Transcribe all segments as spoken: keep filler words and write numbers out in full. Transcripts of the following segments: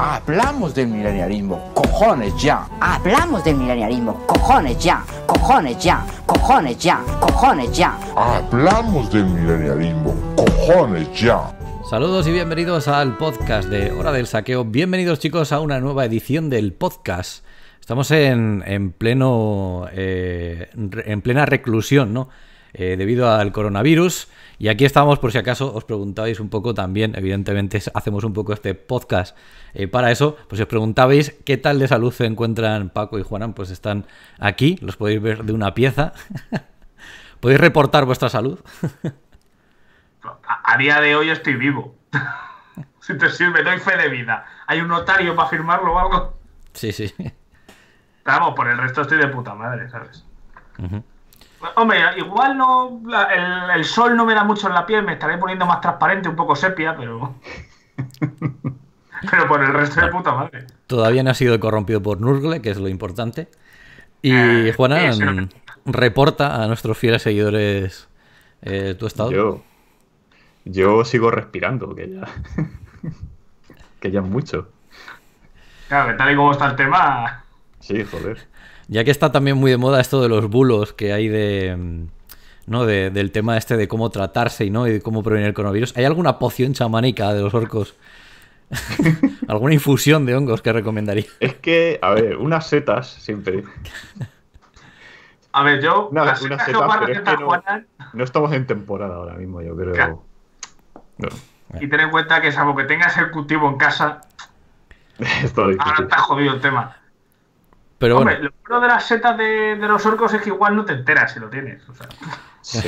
Hablamos del milenialismo, cojones ya. Hablamos del milenialismo, cojones ya, cojones ya, cojones ya, cojones ya. Hablamos del milenialismo, cojones ya. Saludos y bienvenidos al podcast de Hora del Saqueo. Bienvenidos, chicos, a una nueva edición del podcast. Estamos en, en pleno eh, en plena reclusión, ¿no? Eh, debido al coronavirus. Y aquí estamos, por si acaso os preguntabais un poco también, evidentemente hacemos un poco este podcast eh, para eso, pues si os preguntabais qué tal de salud se encuentran Paco y Juanan, pues están aquí, los podéis ver de una pieza. ¿Podéis reportar vuestra salud? A, a día de hoy estoy vivo. Si te sirve, doy fe de vida. ¿Hay un notario para firmarlo o algo? Sí, sí. Vamos, por el resto estoy de puta madre, ¿sabes? Uh-huh. Hombre, igual no el, el sol no me da mucho en la piel, me estaré poniendo más transparente, un poco sepia, pero pero por el resto de puta madre. Todavía no ha sido corrompido por Nurgle, que es lo importante. Y eh, Juana, sí, sí. reporta a nuestros fieles seguidores eh, tu estado. Yo, yo sigo respirando, que ya que ya es mucho. Claro, que tal y como está el tema. Sí, joder. Ya que está también muy de moda esto de los bulos que hay de, ¿no? de, del tema este de cómo tratarse y no y de cómo prevenir el coronavirus. ¿Hay alguna poción chamánica de los orcos? ¿Alguna infusión de hongos que recomendaría? Es que, a ver, unas setas siempre. A ver, yo Una, las unas setas setas, no van a pero es recetar que no, Juanan, no estamos en temporada ahora mismo, yo creo. Claro. No. y ten en cuenta que salvo que tengas el cultivo en casa, Esto es ahora difícil. está jodido el tema. Pero Hombre, bueno, lo bueno de las setas de, de los orcos es que igual no te enteras si lo tienes. O sea. Sí.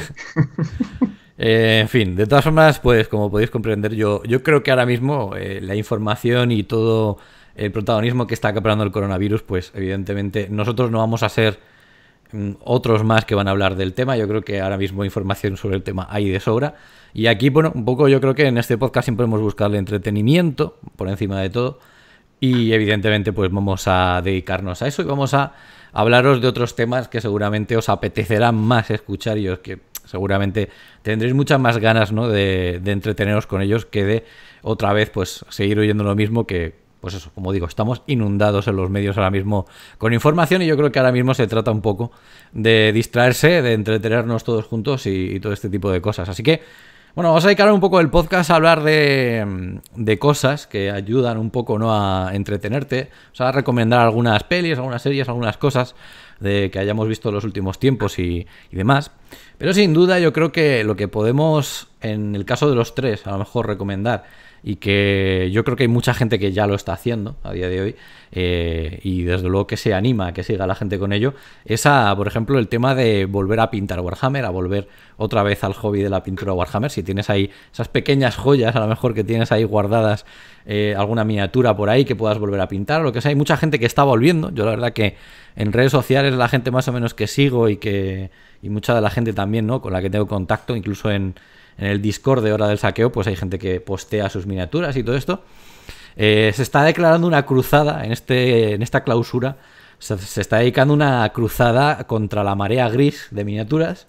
eh, en fin, de todas formas, pues como podéis comprender, yo, yo creo que ahora mismo eh, la información y todo el protagonismo que está acaparando el coronavirus, pues evidentemente nosotros no vamos a ser mm, otros más que van a hablar del tema. Yo creo que ahora mismo información sobre el tema hay de sobra. Y aquí, bueno, un poco yo creo que en este podcast siempre hemos buscado el entretenimiento por encima de todo. Y evidentemente pues vamos a dedicarnos a eso y vamos a hablaros de otros temas que seguramente os apetecerán más escuchar y os que seguramente tendréis muchas más ganas, ¿no? de, de entreteneros con ellos que de otra vez pues seguir oyendo lo mismo que, pues eso, como digo, estamos inundados en los medios ahora mismo con información y yo creo que ahora mismo se trata un poco de distraerse, de entretenernos todos juntos y, y todo este tipo de cosas. Así que bueno, vamos a dedicar un poco el podcast a hablar de, de cosas que ayudan un poco, ¿no? a entretenerte. O sea, a recomendar algunas pelis, algunas series, algunas cosas de que hayamos visto en los últimos tiempos y, y demás. Pero sin duda yo creo que lo que podemos, en el caso de los tres, a lo mejor recomendar, y que yo creo que hay mucha gente que ya lo está haciendo a día de hoy, eh, y desde luego que se anima a que siga la gente con ello, es a, por ejemplo, el tema de volver a pintar Warhammer, a volver otra vez al hobby de la pintura Warhammer. Si tienes ahí esas pequeñas joyas, a lo mejor que tienes ahí guardadas, eh, alguna miniatura por ahí que puedas volver a pintar, o lo que sea, hay mucha gente que está volviendo. Yo la verdad que en redes sociales la gente más o menos que sigo y que y mucha de la gente también, ¿no? Con la que tengo contacto, incluso en En el Discord de Hora del Saqueo, pues hay gente que postea sus miniaturas y todo esto. Eh, se está declarando una cruzada en este en esta clausura. Se, se está dedicando una cruzada contra la marea gris de miniaturas.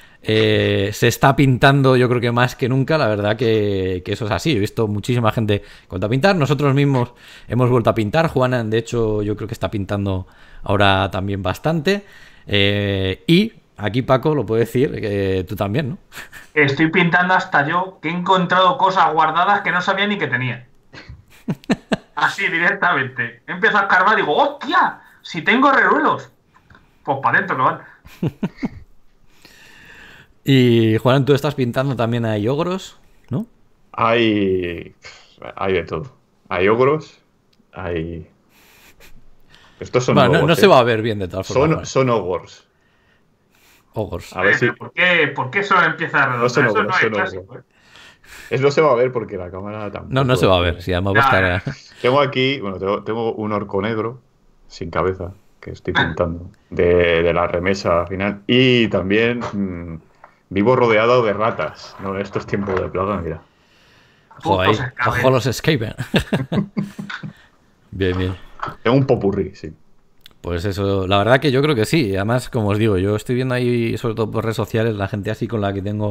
Eh, se está pintando, yo creo que más que nunca. La verdad que, que eso es así. He visto muchísima gente que vuelta a pintar. Nosotros mismos hemos vuelto a pintar. Juana, de hecho, yo creo que está pintando ahora también bastante. Eh, y aquí Paco lo puede decir, que tú también, ¿no? Estoy pintando hasta yo, que he encontrado cosas guardadas que no sabía ni que tenía. Así, directamente. Empiezo a escarbar y digo, ¡hostia! Si tengo reruelos. Pues para adentro que van. Y Juan, tú estás pintando también hay ogros, ¿no? Hay, hay de todo. Hay ogros, hay... Estos son Bueno, no, ogros, no ¿eh? se va a ver bien de todas formas. Son, son ogros. Ogros. A ver si... ¿Por qué, ¿Por qué solo empieza a redondar? No son Eso ogros, no es son clásico, ogros. ¿eh? Es, no se va a ver porque la cámara tampoco... No, no se va a ver. Si además va a estar... Tengo aquí, bueno, tengo, tengo un orco negro sin cabeza que estoy pintando de, de la remesa final. Y también mmm, vivo rodeado de ratas. No, en estos tiempos de plaga, mira. Ojo ahí. Ojo los escapen. Bien, bien. Tengo un popurrí, sí. Pues eso, la verdad que yo creo que sí. Además, como os digo, yo estoy viendo ahí, sobre todo por redes sociales, la gente así con la que tengo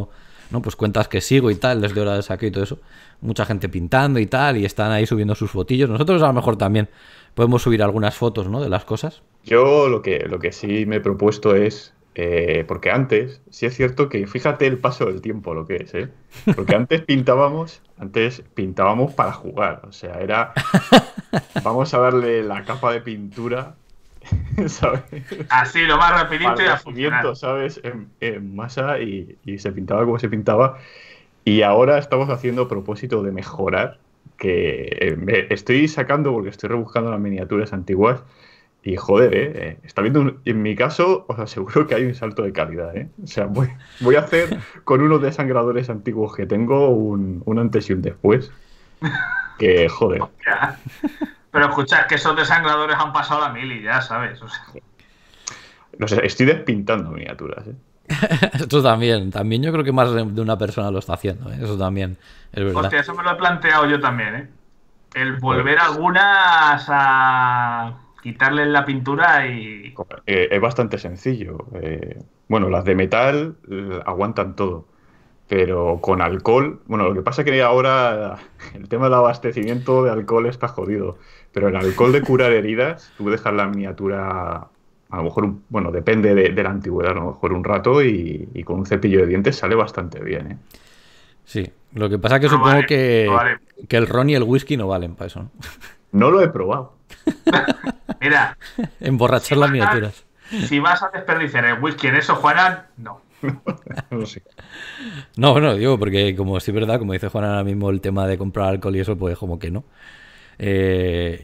¿no? Pues cuentas que sigo y tal, desde Hora del Saqueo y todo eso. Mucha gente pintando y tal, y están ahí subiendo sus fotillos. Nosotros a lo mejor también podemos subir algunas fotos, ¿no? De las cosas. Yo lo que, lo que sí me he propuesto es, eh, porque antes, sí es cierto que fíjate el paso del tiempo lo que es, ¿eh? Porque antes pintábamos, antes pintábamos para jugar, o sea, era, vamos a darle la capa de pintura, ¿sabes? Así, lo más rapidito Para y a el funcionar. nacimiento, ¿sabes? En, en masa y, y se pintaba como se pintaba. Y ahora estamos haciendo propósito de mejorar, que eh, me estoy sacando porque estoy rebuscando las miniaturas antiguas y joder, eh, eh, está viendo un- en mi caso os aseguro que hay un salto de calidad, eh. O sea, voy, voy a hacer con unos desangradores antiguos que tengo un, un antes y un después. Que joder, Ya. Pero escuchad que esos desangradores han pasado la mili, ya sabes. O sea, no sé, estoy despintando miniaturas, eh. Esto también, también yo creo que más de una persona lo está haciendo, ¿eh? Eso también es verdad. hostia, eso me lo he planteado yo también, ¿eh? El volver algunas a quitarle la pintura y... Eh, es bastante sencillo. Eh, bueno, las de metal eh, aguantan todo, pero con alcohol, bueno, lo que pasa es que ahora el tema del abastecimiento de alcohol está jodido, pero el alcohol de curar heridas, tú dejas la miniatura, a lo mejor, un- bueno, depende de, de la antigüedad, a lo mejor un rato y, y con un cepillo de dientes sale bastante bien, ¿eh? Sí, lo que pasa es que No supongo vale, que, no vale. que el ron y el whisky no valen para eso, ¿no? No lo he probado. Mira, Emborrachar si las vas a- miniaturas. si vas a desperdiciar el whisky en eso, Juana, no. No sé. No, bueno, digo, porque como sí es verdad, como dice Juan ahora mismo, el tema de comprar alcohol y eso, pues como que no. Eh,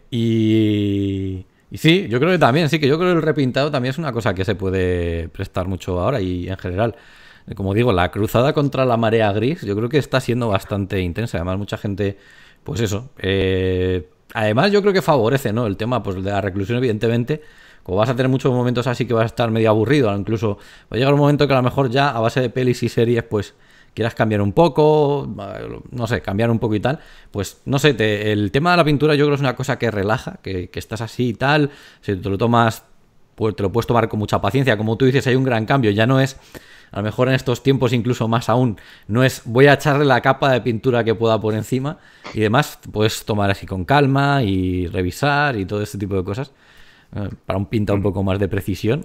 y, y sí, yo creo que también, sí, que yo creo que el repintado también es una cosa que se puede prestar mucho ahora y en general. Como digo, la cruzada contra la marea gris, yo creo que está siendo bastante intensa. Además, mucha gente, pues eso. eh, además, yo creo que favorece, ¿no? El tema, pues, de la reclusión, evidentemente. Como vas a tener muchos momentos así que vas a estar medio aburrido, incluso va a llegar un momento que a lo mejor ya a base de pelis y series, pues quieras cambiar un poco, no sé, cambiar un poco y tal, pues no sé, te- el tema de la pintura yo creo que es una cosa que relaja, que, que estás así y tal, si te lo tomas, pues te lo puedes tomar con mucha paciencia, como tú dices, hay un gran cambio, ya no es, a lo mejor en estos tiempos incluso más aún, no es voy a echarle la capa de pintura que pueda por encima y demás, puedes tomar así con calma y revisar y todo ese tipo de cosas, eh, para un pinta un poco más de precisión.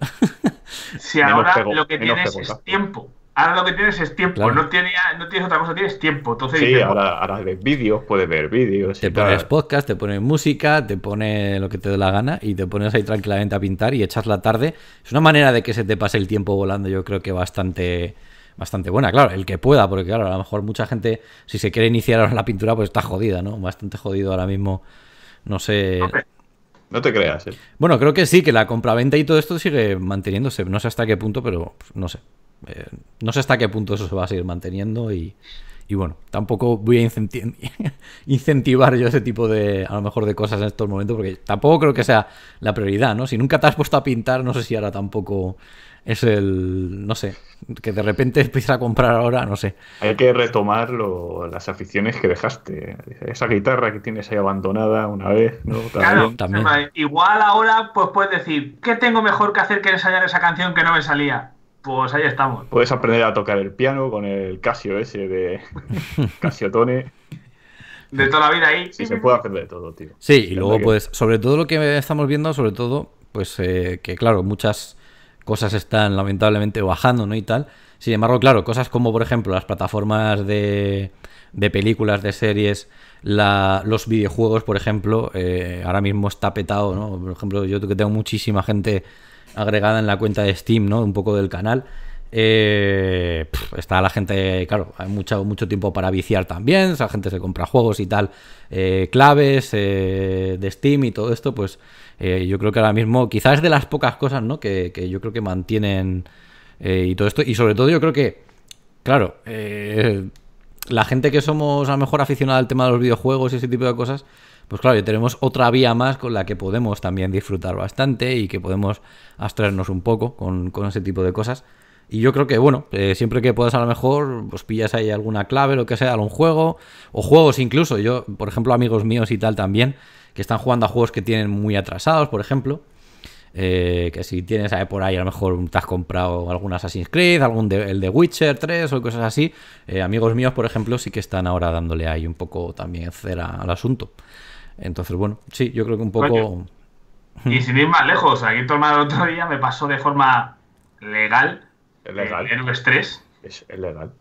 Si Menos ahora pego- lo que menos tienes pegotazo. es tiempo. Ahora lo que tienes es tiempo. Claro. No, tienes, no tienes otra cosa, tienes tiempo. Entonces Sí, dices, ahora, ahora ves vídeos, puedes ver vídeos y Te tal. pones podcast, te pones música, te pone lo que te dé la gana y te pones ahí tranquilamente a pintar y echas la tarde. Es una manera de que se te pase el tiempo volando, yo creo que bastante bastante buena. Claro, el que pueda, porque claro, a lo mejor mucha gente, si se quiere iniciar ahora en la pintura, pues está jodida, ¿no? Bastante jodido ahora mismo. No sé. Hombre. No te creas, ¿eh? Bueno, creo que sí, que la compraventa y todo esto sigue manteniéndose. No sé hasta qué punto, pero pues, no sé. Eh, no sé hasta qué punto eso se va a seguir manteniendo y, y bueno, tampoco voy a incenti- incentivar yo ese tipo de, a lo mejor, de cosas en estos momentos, porque tampoco creo que sea la prioridad, ¿no? Si nunca te has puesto a pintar, no sé si ahora tampoco es el, no sé, que de repente empiezas a comprar ahora, no sé. Hay que retomar lo- las aficiones que dejaste. Esa guitarra que tienes ahí abandonada una vez, ¿no? claro, también. igual ahora pues puedes decir, ¿qué tengo mejor que hacer que ensayar esa canción que no me salía? Pues ahí estamos. Puedes aprender a tocar el piano con el Casio ese de Casiotone. De toda la vida ahí. Sí, se puede hacer de todo, tío. Sí, y La luego, verdad que- pues, sobre todo lo que estamos viendo, sobre todo, pues, eh, que claro, muchas cosas están lamentablemente bajando, ¿no? Y tal. Sin embargo, claro, cosas como, por ejemplo, las plataformas de, de películas, de series, la, los videojuegos, por ejemplo, eh, ahora mismo está petado, ¿no? Por ejemplo, yo que tengo muchísima gente agregada en la cuenta de Steam, ¿no? Un poco del canal. Eh, pf, está la gente, claro, hay mucho, mucho tiempo para viciar también, esa gente se compra juegos y tal, eh, claves eh, de Steam y todo esto, pues eh, yo creo que ahora mismo quizás es de las pocas cosas, ¿no? que, que yo creo que mantienen eh, y todo esto, y sobre todo yo creo que, claro, eh, la gente que somos a lo mejor aficionada al tema de los videojuegos y ese tipo de cosas, pues claro, ya tenemos otra vía más con la que podemos también disfrutar bastante y que podemos abstraernos un poco con, con ese tipo de cosas. Y yo creo que, bueno, eh, siempre que puedas a lo mejor, pues pillas ahí alguna clave, lo que sea, algún juego, o juegos incluso. Yo, por ejemplo, amigos míos y tal también, que están jugando a juegos que tienen muy atrasados, por ejemplo. Eh, que si tienes eh, por ahí, a lo mejor te has comprado algún Assassin's Creed, algún de, el de Witcher tres o cosas así. Eh, amigos míos, por ejemplo, sí que están ahora dándole ahí un poco también cera al asunto. Entonces, bueno, sí, yo creo que un poco... Oye, y sin ir más lejos, aquí tu hermano el otro día me pasó de forma legal. Es legal. El Héroes tres. Es, es legal.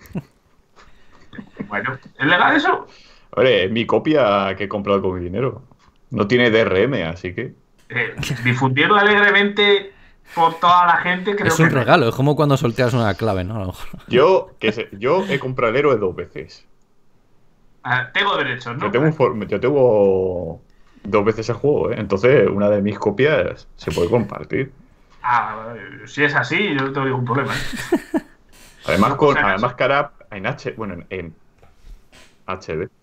Bueno, ¿es legal eso? Hombre, es mi copia que he comprado con mi dinero. No tiene D R M, así que... Eh, difundirlo alegremente por toda la gente creo es que un no. regalo, es como cuando solteas una clave, ¿no? A lo mejor. Yo, que sé, yo he comprado el héroe dos veces. Ah, tengo derechos, ¿no? Yo tengo, un for- yo tengo dos veces el juego, ¿eh? Entonces una de mis copias se puede compartir. Ah, si es así, yo no tengo ningún problema. ¿eh? Además, con, O sea, además que ahora en H, bueno, en, en H D.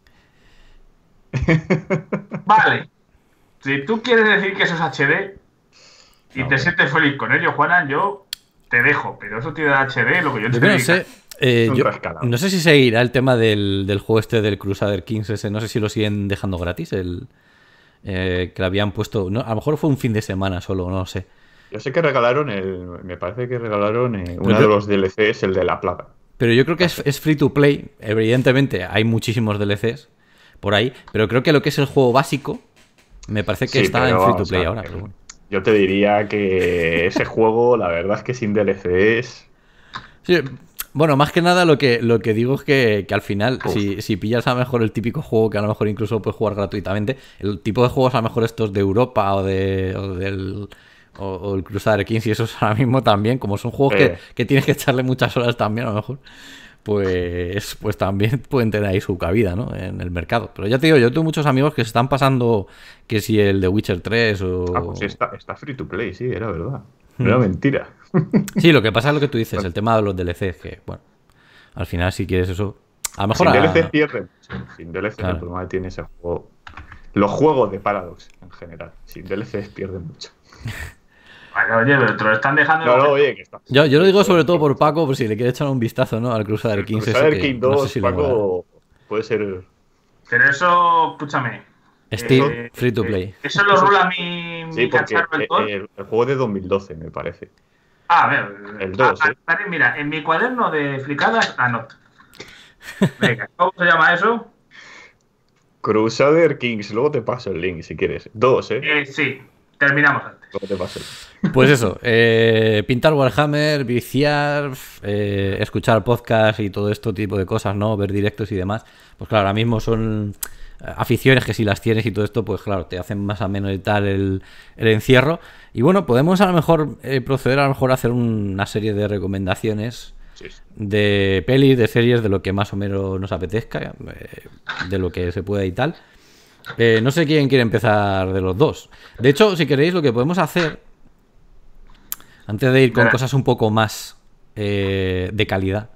Vale. Si tú quieres decir que eso es H D y No, te bueno. sientes feliz con ello, Juana, yo te dejo. Pero eso tiene H D, lo que yo Yo te que no diga. sé, eh, Es un yo- rascalado. no sé si seguirá el tema del, del juego este del Crusader Kings ese, no sé si lo siguen dejando gratis, el eh, que le habían puesto, no, a lo mejor fue un fin de semana solo, no lo sé. Yo sé que regalaron el. Me parece que regalaron eh, uno yo- de los D L Cs, el de la plaga. Pero yo creo que es, es free to play, evidentemente hay muchísimos D L Cs por ahí, pero creo que lo que es el juego básico me parece que Sí, está pero en free to vamos, play o sea, ahora. eh, Pero bueno. Yo te diría que ese juego, la verdad es que sin D L Cs. Sí, bueno, más que nada lo que, lo que digo es que, que al final, Uf. si, si pillas a lo mejor el típico juego que a lo mejor incluso puedes jugar gratuitamente, el tipo de juegos a lo mejor estos de Europa o de o del o, o el Crusader Kings y esos ahora mismo también, como son juegos Eh. que, que tienes que echarle muchas horas también a lo mejor, pues, pues también pueden tener ahí su cabida, ¿no? En el mercado. Pero ya te digo, yo tengo muchos amigos que se están pasando que si el de Witcher tres o... Ah, pues está, está free to play, sí, era verdad. No era mentira. Sí, lo que pasa es lo que tú dices, el tema de los D L Cs, que, bueno, al final si quieres eso... A lo mejor... Sin a- D L Cs pierde mucho. Sin D L Cs Claro. el problema que tiene ese juego. Los juegos de Paradox en general. Sin D L Cs pierden mucho. Bueno, oye, pero te lo están dejando. No, no, oye, que está. Yo, yo lo digo sobre todo por Paco, por si le quiere echar un vistazo, ¿no? Al Crusader El Kings ese Crusader que King no sé dos, si le molará. Paco, puede ser. Pero eso, escúchame. Steam, eh, free to eh, play. Eso lo rula mi, mi Sí, porque cacharro el eh, dos. el, el juego es de dos mil doce, me parece. Ah, a ver. el dos, ah, ¿eh? ah, mira, en mi cuaderno de flicadas anoto. Venga, ¿cómo se llama eso? Crusader Kings, luego te paso el link si quieres. Dos, ¿eh? Eh, sí, terminamos antes. Luego te paso el link. Pues eso, eh, pintar Warhammer, viciar, eh, escuchar podcast y todo este tipo de cosas, ¿no? Ver directos y demás. Pues claro, ahora mismo son aficiones que si las tienes y todo esto, pues claro, te hacen más ameno y tal el, el encierro. Y bueno, podemos a lo mejor eh, proceder a lo mejor a hacer una serie de recomendaciones Sí, sí. de pelis, de series, de lo que más o menos nos apetezca, eh, de lo que se pueda y tal. Eh, no sé quién quiere empezar de los dos. De hecho, si queréis, lo que podemos hacer, antes de ir con Espera. cosas un poco más eh, de calidad,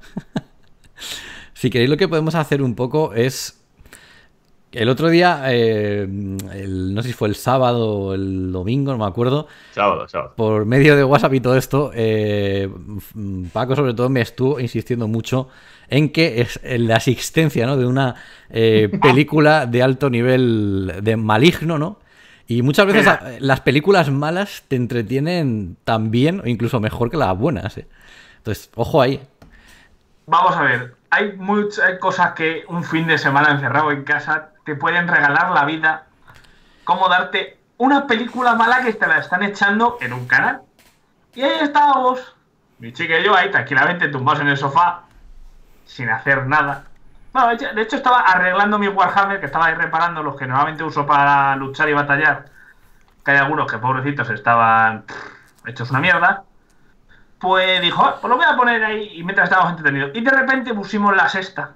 si queréis, lo que podemos hacer un poco es... El otro día, eh, el- no sé si fue el sábado o el domingo, no me acuerdo, Sábado, sábado. por medio de WhatsApp y todo esto, eh, mm, Paco sobre todo me estuvo insistiendo mucho en que es en la existencia, ¿no? de una eh, película de alto nivel de maligno, ¿no? Y muchas veces Mira. a- las películas malas te entretienen tan bien o incluso mejor que las buenas, ¿eh? Entonces, ojo ahí. Vamos a ver, hay muchas hay cosas que un fin de semana encerrado en casa te pueden regalar la vida, como darte una película mala que te la están echando en un canal. Y ahí estábamos, mi chica y yo ahí tranquilamente tumbados en el sofá, sin hacer nada. Bueno, de hecho estaba arreglando mi Warhammer, que estaba ahí reparando los que normalmente uso para luchar y batallar, que hay algunos que pobrecitos estaban pff, hechos una mierda. Pues dijo, "Ah, pues lo voy a poner ahí", y mientras estábamos entretenidos. Y de repente pusimos la sexta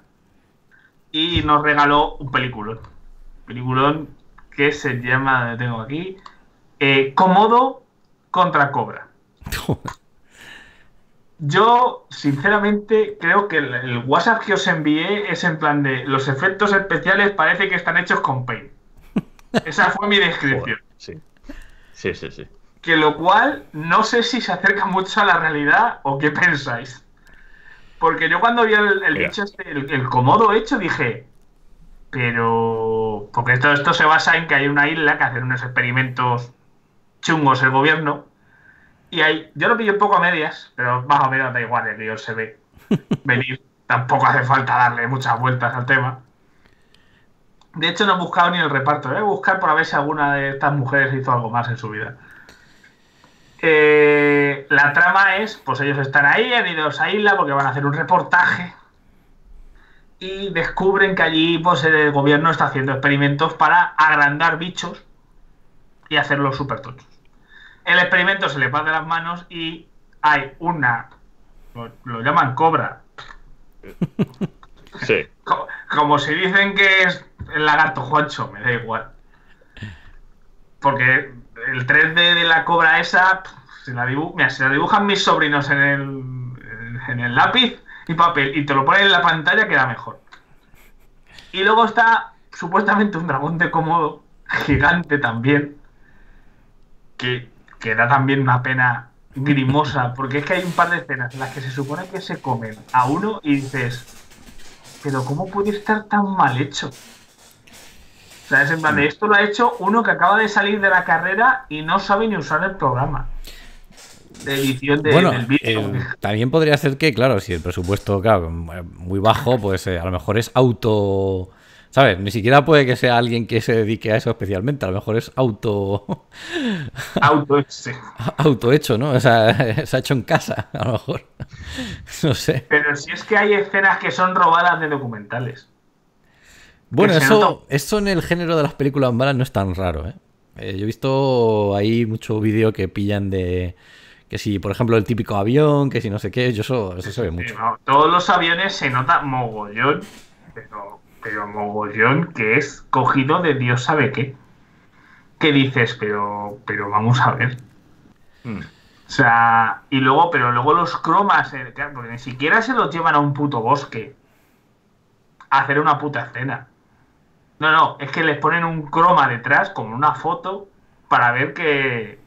y nos regaló un peliculón. Peliculón que se llama, lo tengo aquí, eh, Komodo contra Cobra. Yo, sinceramente, creo que el, el WhatsApp que os envié es en plan de los efectos especiales parece que están hechos con Paint. Esa fue mi descripción. Joder, sí. Sí, sí, sí. Que lo cual no sé si se acerca mucho a la realidad o qué pensáis. Porque yo cuando vi el, el Mira. bicho este, el, el Komodo hecho, dije, pero... Porque esto, esto se basa en que hay una isla que hacen unos experimentos chungos el gobierno. Y ahí, yo lo pillo un poco a medias, pero más o menos da igual, el guión se ve venir. Tampoco hace falta darle muchas vueltas al tema. De hecho, no he buscado ni el reparto. Voy a buscar para ver si alguna de estas mujeres hizo algo más en su vida. Eh, la trama es, pues ellos están ahí, han ido a esa isla porque van a hacer un reportaje y descubren que allí pues el gobierno está haciendo experimentos para agrandar bichos y hacerlos súper tochos. El experimento se le va de las manos y hay una, lo, lo llaman cobra. Sí. Como, como si dicen que es el lagarto Juancho, me da igual. Porque el tres D de la cobra esa, si la, dibu Mira, si la dibujan mis sobrinos en el, en el lápiz y papel y te lo ponen en la pantalla, queda mejor. Y luego está supuestamente un dragón de Komodo, gigante también, que, que da también una pena grimosa, porque es que hay un par de escenas en las que se supone que se comen a uno y dices, pero ¿cómo puede estar tan mal hecho? O sea, es en plan de esto lo ha hecho uno que acaba de salir de la carrera y no sabe ni usar el programa de edición de, bueno, del vídeo. Eh, también podría ser que, claro, si el presupuesto, claro, muy bajo, pues eh, a lo mejor es auto... ¿Sabes? Ni siquiera puede que sea alguien que se dedique a eso especialmente. A lo mejor es auto... Auto sí. Auto hecho, ¿no? O sea, se ha hecho en casa, a lo mejor. No sé. Pero si es que hay escenas que son robadas de documentales. Bueno, Que se eso, nota- eso en el género de las películas malas no es tan raro, ¿eh? Eh, yo he visto ahí mucho vídeo que pillan de... Que si, por ejemplo, el típico avión, que si no sé qué, yo eso, eso se ve Sí, mucho. no, todos los aviones se nota mogollón, pero, pero mogollón que es cogido de Dios sabe qué. ¿Qué dices? Pero, pero vamos a ver. Mm. O sea, y luego, pero luego los cromas, eh, claro, porque ni siquiera se los llevan a un puto bosque a hacer una puta escena. No, no, es que les ponen un croma detrás, como una foto, para ver que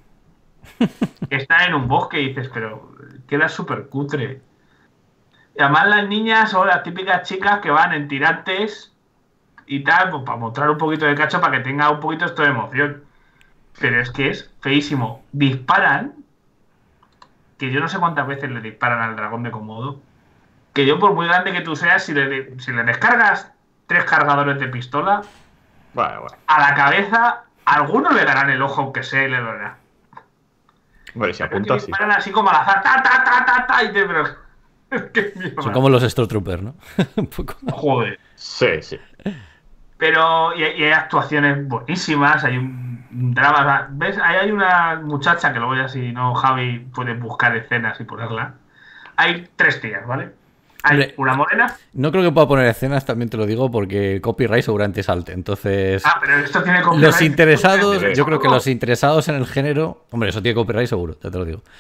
están en un bosque y dices, pero queda súper cutre. Y además las niñas son las típicas chicas que van en tirantes y tal, pues para mostrar un poquito de cacho, para que tenga un poquito esto de emoción. Pero es que es feísimo. Disparan, que yo no sé cuántas veces le disparan al dragón de Komodo, que yo por muy grande que tú seas, si le, si le descargas tres cargadores de pistola Bueno, bueno. a la cabeza, algunos le darán el ojo, aunque sea, y le dará. Bueno, y si Pero es que apunta, sí. disparan así como al azar, ta, ta, ta, ta, ta, y te... Pero... ¿Qué mierda? Son como los Stormtroopers, ¿no? Un poco. Joder. Sí, sí. Pero y, y hay actuaciones buenísimas, hay un, un drama. ¿Ves? Ahí hay una muchacha que luego ya si no, Javi puede buscar escenas y ponerla. Hay tres tías, ¿vale? Hay Hombre, una morena. No creo que pueda poner escenas, también te lo digo, porque copyright seguramente salte. Entonces, Ah, pero esto tiene copyright. los interesados, Sí. yo creo que los interesados en el género, hombre, eso tiene copyright seguro, ya te lo digo.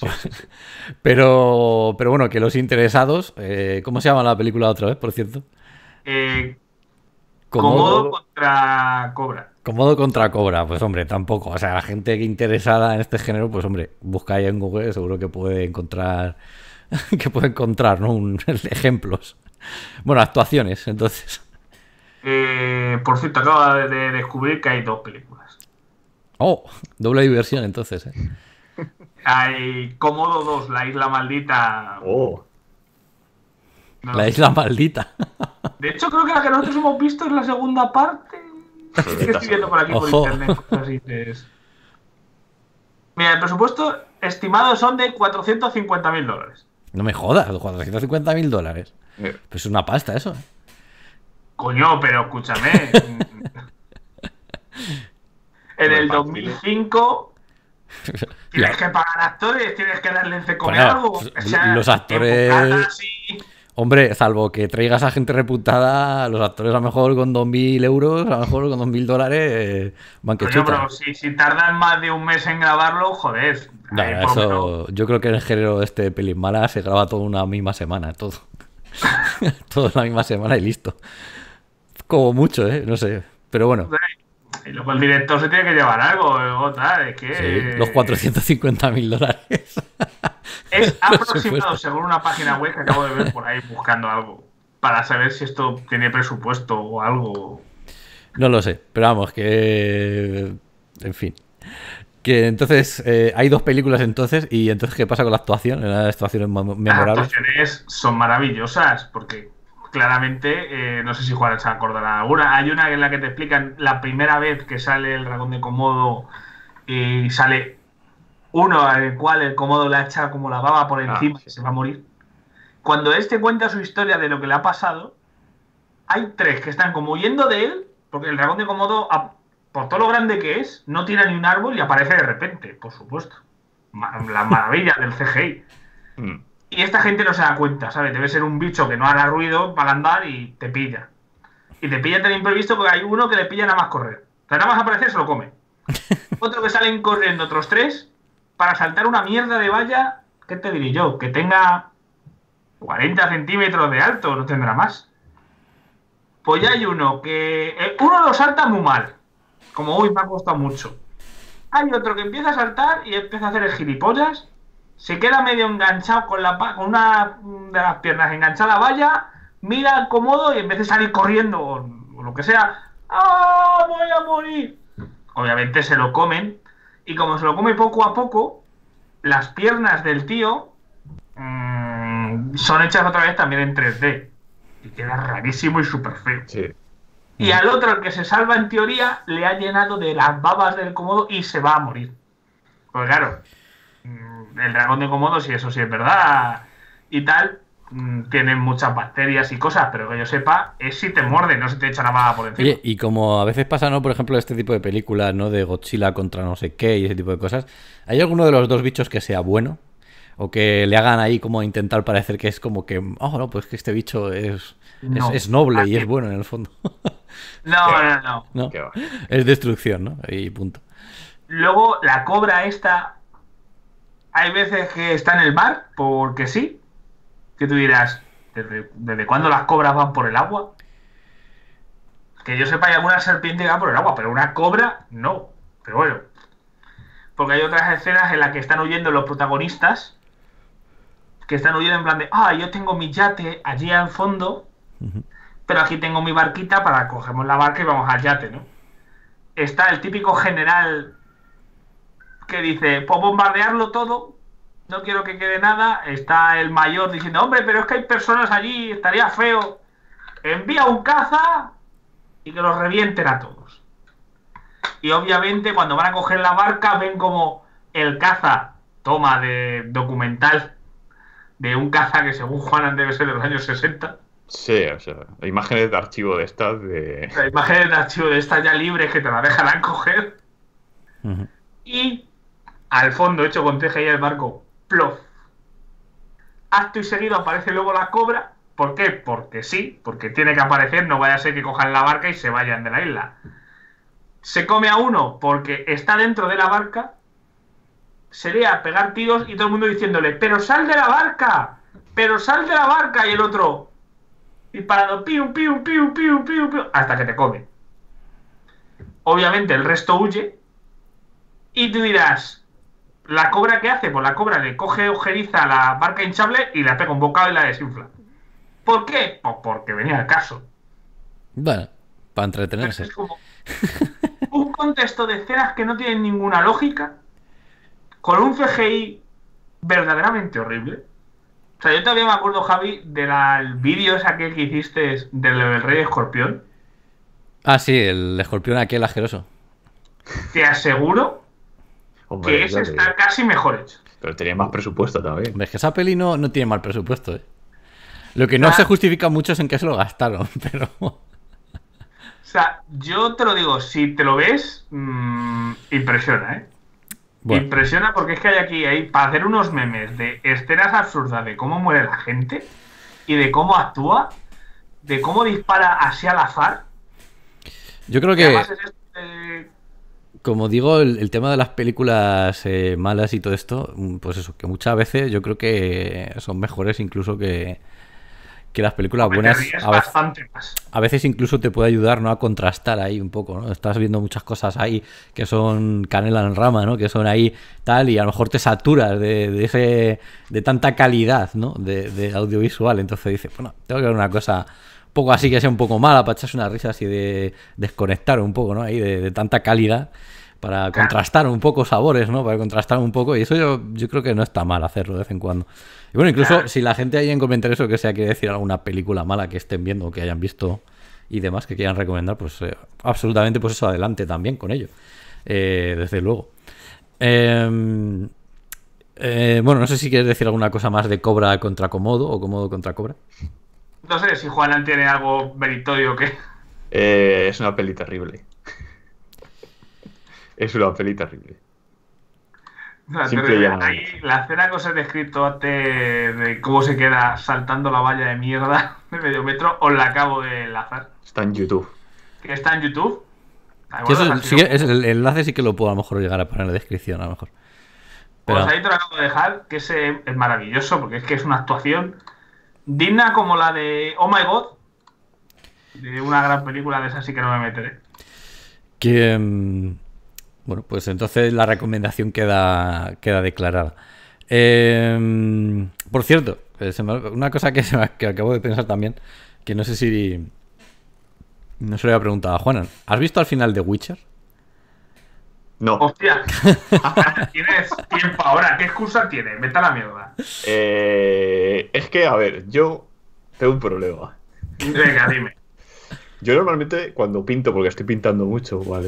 Pero, pero bueno, que los interesados, eh, ¿cómo se llama la película otra vez, por cierto? Eh, Komodo, Komodo contra Cobra. Komodo contra Cobra, pues hombre, tampoco. O sea, la gente que interesada en este género, pues hombre, busca ahí en Google, seguro que puede encontrar, que puede encontrar, ¿no? Un, ejemplos. Bueno, actuaciones, entonces. Eh, por cierto, acabo de, de descubrir que hay dos películas. Oh, doble diversión, entonces, ¿eh? Hay Komodo dos, La Isla Maldita. Oh. No La sé. isla maldita. De hecho, creo que la que nosotros hemos visto es la segunda parte. Es que estoy viendo por aquí por Ojo. internet. Así es. Mira, el presupuesto estimado son de cuatrocientos cincuenta mil dólares. No me jodas, cuatrocientos cincuenta mil dólares. Eh, Pues es una pasta eso. ¿eh? Coño, pero escúchame. En el dos mil cinco tienes que pagar actores, tienes que darles de comer Bueno, algo. pues, O sea, los actores- enfocadas y- Hombre, salvo que traigas a gente reputada, los actores a lo mejor con dos mil euros, a lo mejor con dos mil dólares, eh, van que Coño, chutan. pero si, si tardan más de un mes en grabarlo, joder. No, eh, no, por lo menos- eso, yo creo que en el género de este pelis mala se graba todo una misma semana, todo. Todo en la misma semana y listo. Como mucho, ¿eh? No sé. Pero bueno, Y luego el director se tiene que llevar algo, o tal, es que... sí, los cuatrocientos cincuenta mil dólares. Es Por aproximado, supuesto. según una página web que acabo de ver por ahí buscando algo, para saber si esto tiene presupuesto o algo. No lo sé, pero vamos, que... En fin. Que entonces eh, hay dos películas entonces, y entonces ¿qué pasa con la actuación? Las actuaciones Las memorables. actuaciones son maravillosas, porque claramente, eh, no sé si Juan se acordará alguna, hay una en la que te explican la primera vez que sale el dragón de Komodo y sale uno al cual el Komodo le ha echado como la baba por encima Ah, y sí. se va a morir. Cuando este cuenta su historia de lo que le ha pasado, hay tres que están como huyendo de él, porque el dragón de Komodo, a- por todo lo grande que es, no tira ni un árbol y aparece de repente, por supuesto. Ma- La maravilla del C G I. Mm. Y esta gente no se da cuenta, ¿sabes? Debe ser un bicho que no hará ruido para andar y te pilla. Y te pilla tan imprevisto porque hay uno que le pilla nada más correr. O sea, nada más aparecer se lo come. Otro que salen corriendo, otros tres, para saltar una mierda de valla, ¿qué te diré yo? Que tenga cuarenta centímetros de alto, no tendrá más. Pues ya hay uno que... eh, uno lo salta muy mal. Como, uy, me ha costado mucho. Hay otro que empieza a saltar y empieza a hacer el gilipollas. Se queda medio enganchado con, la, pa- con una de las piernas enganchada a la valla. Mira al Komodo y en vez de salir corriendo o, o lo que sea. ¡Ah! ¡Voy a morir! Obviamente se lo comen. Y como se lo come poco a poco, las piernas del tío mmm, son hechas otra vez también en tres D. Y queda rarísimo y súper feo. Sí. Y al otro, el que se salva en teoría, le ha llenado de las babas del Komodo y se va a morir. Pues claro, mm, el dragón de Komodo, si eso sí es verdad y tal, mm, tiene muchas bacterias y cosas, pero que yo sepa, es si te muerde, no se te echa la baba por encima. Oye, y como a veces pasa, ¿no? Por ejemplo, este tipo de películas, ¿no? De Godzilla contra no sé qué y ese tipo de cosas. ¿Hay alguno de los dos bichos que sea bueno? O que le hagan ahí como intentar parecer que es como que, oh, no, pues que este bicho es, No. es, es noble y Ah, es bueno en el fondo. No, no, no. ¿No? Qué va. Es destrucción, ¿no? Y punto. Luego, la cobra esta, hay veces que está en el mar, porque sí. Que tú dirás, ¿desde, desde cuándo las cobras van por el agua? Que yo sepa, hay alguna serpiente que va por el agua, pero una cobra, no. Pero bueno. Porque hay otras escenas en las que están huyendo los protagonistas, que están huyendo en plan de, ah, yo tengo mi yate allí al fondo, Ujú. pero aquí tengo mi barquita para cogemos la barca y vamos al yate, ¿no? Está el típico general que dice, pues bombardearlo todo, no quiero que quede nada. Está el mayor diciendo, hombre, pero es que hay personas allí, estaría feo. Envía un caza y que los revienten a todos. Y obviamente cuando van a coger la barca ven como el caza toma de documental de un caza que según Juanan debe ser de los años sesenta. Sí, o sea, imágenes de archivo de estas de... La imagen de archivo de estas ya libres que te la dejarán coger. Ujú. Y al fondo, hecho con C G I el barco, plof. Acto y seguido aparece luego la cobra. ¿Por qué? Porque sí, porque tiene que aparecer, no vaya a ser que cojan la barca y se vayan de la isla. Se come a uno porque está dentro de la barca. Sería pegar tiros y todo el mundo diciéndole, ¡pero sal de la barca! ¡Pero sal de la barca! Y el otro disparando, piu, piu, piu, piu, piu, piu, hasta que te come. Obviamente el resto huye. Y tú dirás, ¿la cobra qué hace? Pues la cobra le coge ojeriza a la barca hinchable y le pega un bocado y la desinfla. ¿Por qué? Pues porque venía al caso. Bueno, para Entonces entretenerse. es como un contexto de escenas que no tienen ninguna lógica, con un C G I verdaderamente horrible. O sea, yo todavía me acuerdo, Javi, del vídeo ese aquel que hiciste del Rey Escorpión. Ah, sí, el escorpión aquel asqueroso. Te aseguro Hombre, que ese ya te está digo. casi mejor hecho. Pero tenía más presupuesto también. Hombre, es que esa peli no, no tiene mal presupuesto, ¿eh? Lo que no Ah. se justifica mucho es en qué se lo gastaron, pero... O sea, yo te lo digo, si te lo ves, mmm, impresiona, ¿eh? Bueno, Impresiona porque es que hay aquí, hay, para hacer unos memes de escenas absurdas de cómo muere la gente y de cómo actúa, de cómo dispara así al azar. yo creo Que que, además es esto de- como digo, el, el tema de las películas eh, malas y todo esto, mm, pues eso, que muchas veces yo creo que son mejores incluso que, que las películas Hombre, buenas. te ríes A veces, bastante más. a veces incluso te puede ayudar, ¿no?, a contrastar ahí un poco, ¿no? Estás viendo muchas cosas ahí que son canela en rama, ¿no? Que son ahí tal, y a lo mejor te saturas de, de ese de tanta calidad, ¿no? De, de audiovisual. Entonces dices, bueno, tengo que ver una cosa un poco así que sea un poco mala para echarse unas risas y de desconectar un poco, ¿no? Ahí de, de tanta calidad. para contrastar un poco sabores, ¿no? Para contrastar un poco, y eso yo, yo creo que no está mal hacerlo de vez en cuando. Y bueno, incluso claro. Si la gente ahí en comentarios o que sea quiere decir alguna película mala que estén viendo o que hayan visto y demás que quieran recomendar, pues eh, absolutamente, pues eso, adelante también con ello. Eh, desde luego. Eh, eh, bueno, no sé si quieres decir alguna cosa más de Cobra contra Komodo o Komodo contra Cobra. No sé si Juanan tiene algo meritorio que... Eh, es una peli terrible. Es una peli terrible. La, terrible. Ahí, la escena que os he descrito antes de cómo se queda saltando la valla de mierda de medio metro, os la acabo de enlazar. Está en YouTube. ¿Que está en YouTube? Ah, bueno, eso, sí, es, el enlace sí que lo puedo a lo mejor llegar a poner en la descripción, a lo mejor. Pero... Pues ahí te lo acabo de dejar, que ese es maravilloso, porque es que es una actuación digna como la de Oh My God, de una gran película de esa, sí que no me meteré. Que... Um... Bueno, pues entonces la recomendación queda, queda declarada. Eh, por cierto, se me, una cosa que, se me, que acabo de pensar también, que no sé si... No se lo había preguntado a Juanan. ¿Has visto al final de Witcher? No. Hostia. Tienes tiempo ahora. ¿Qué excusa tienes? Vete a la mierda. Eh, es que, a ver, yo tengo un problema. Venga, dime. Yo normalmente cuando pinto, porque estoy pintando mucho, ¿vale?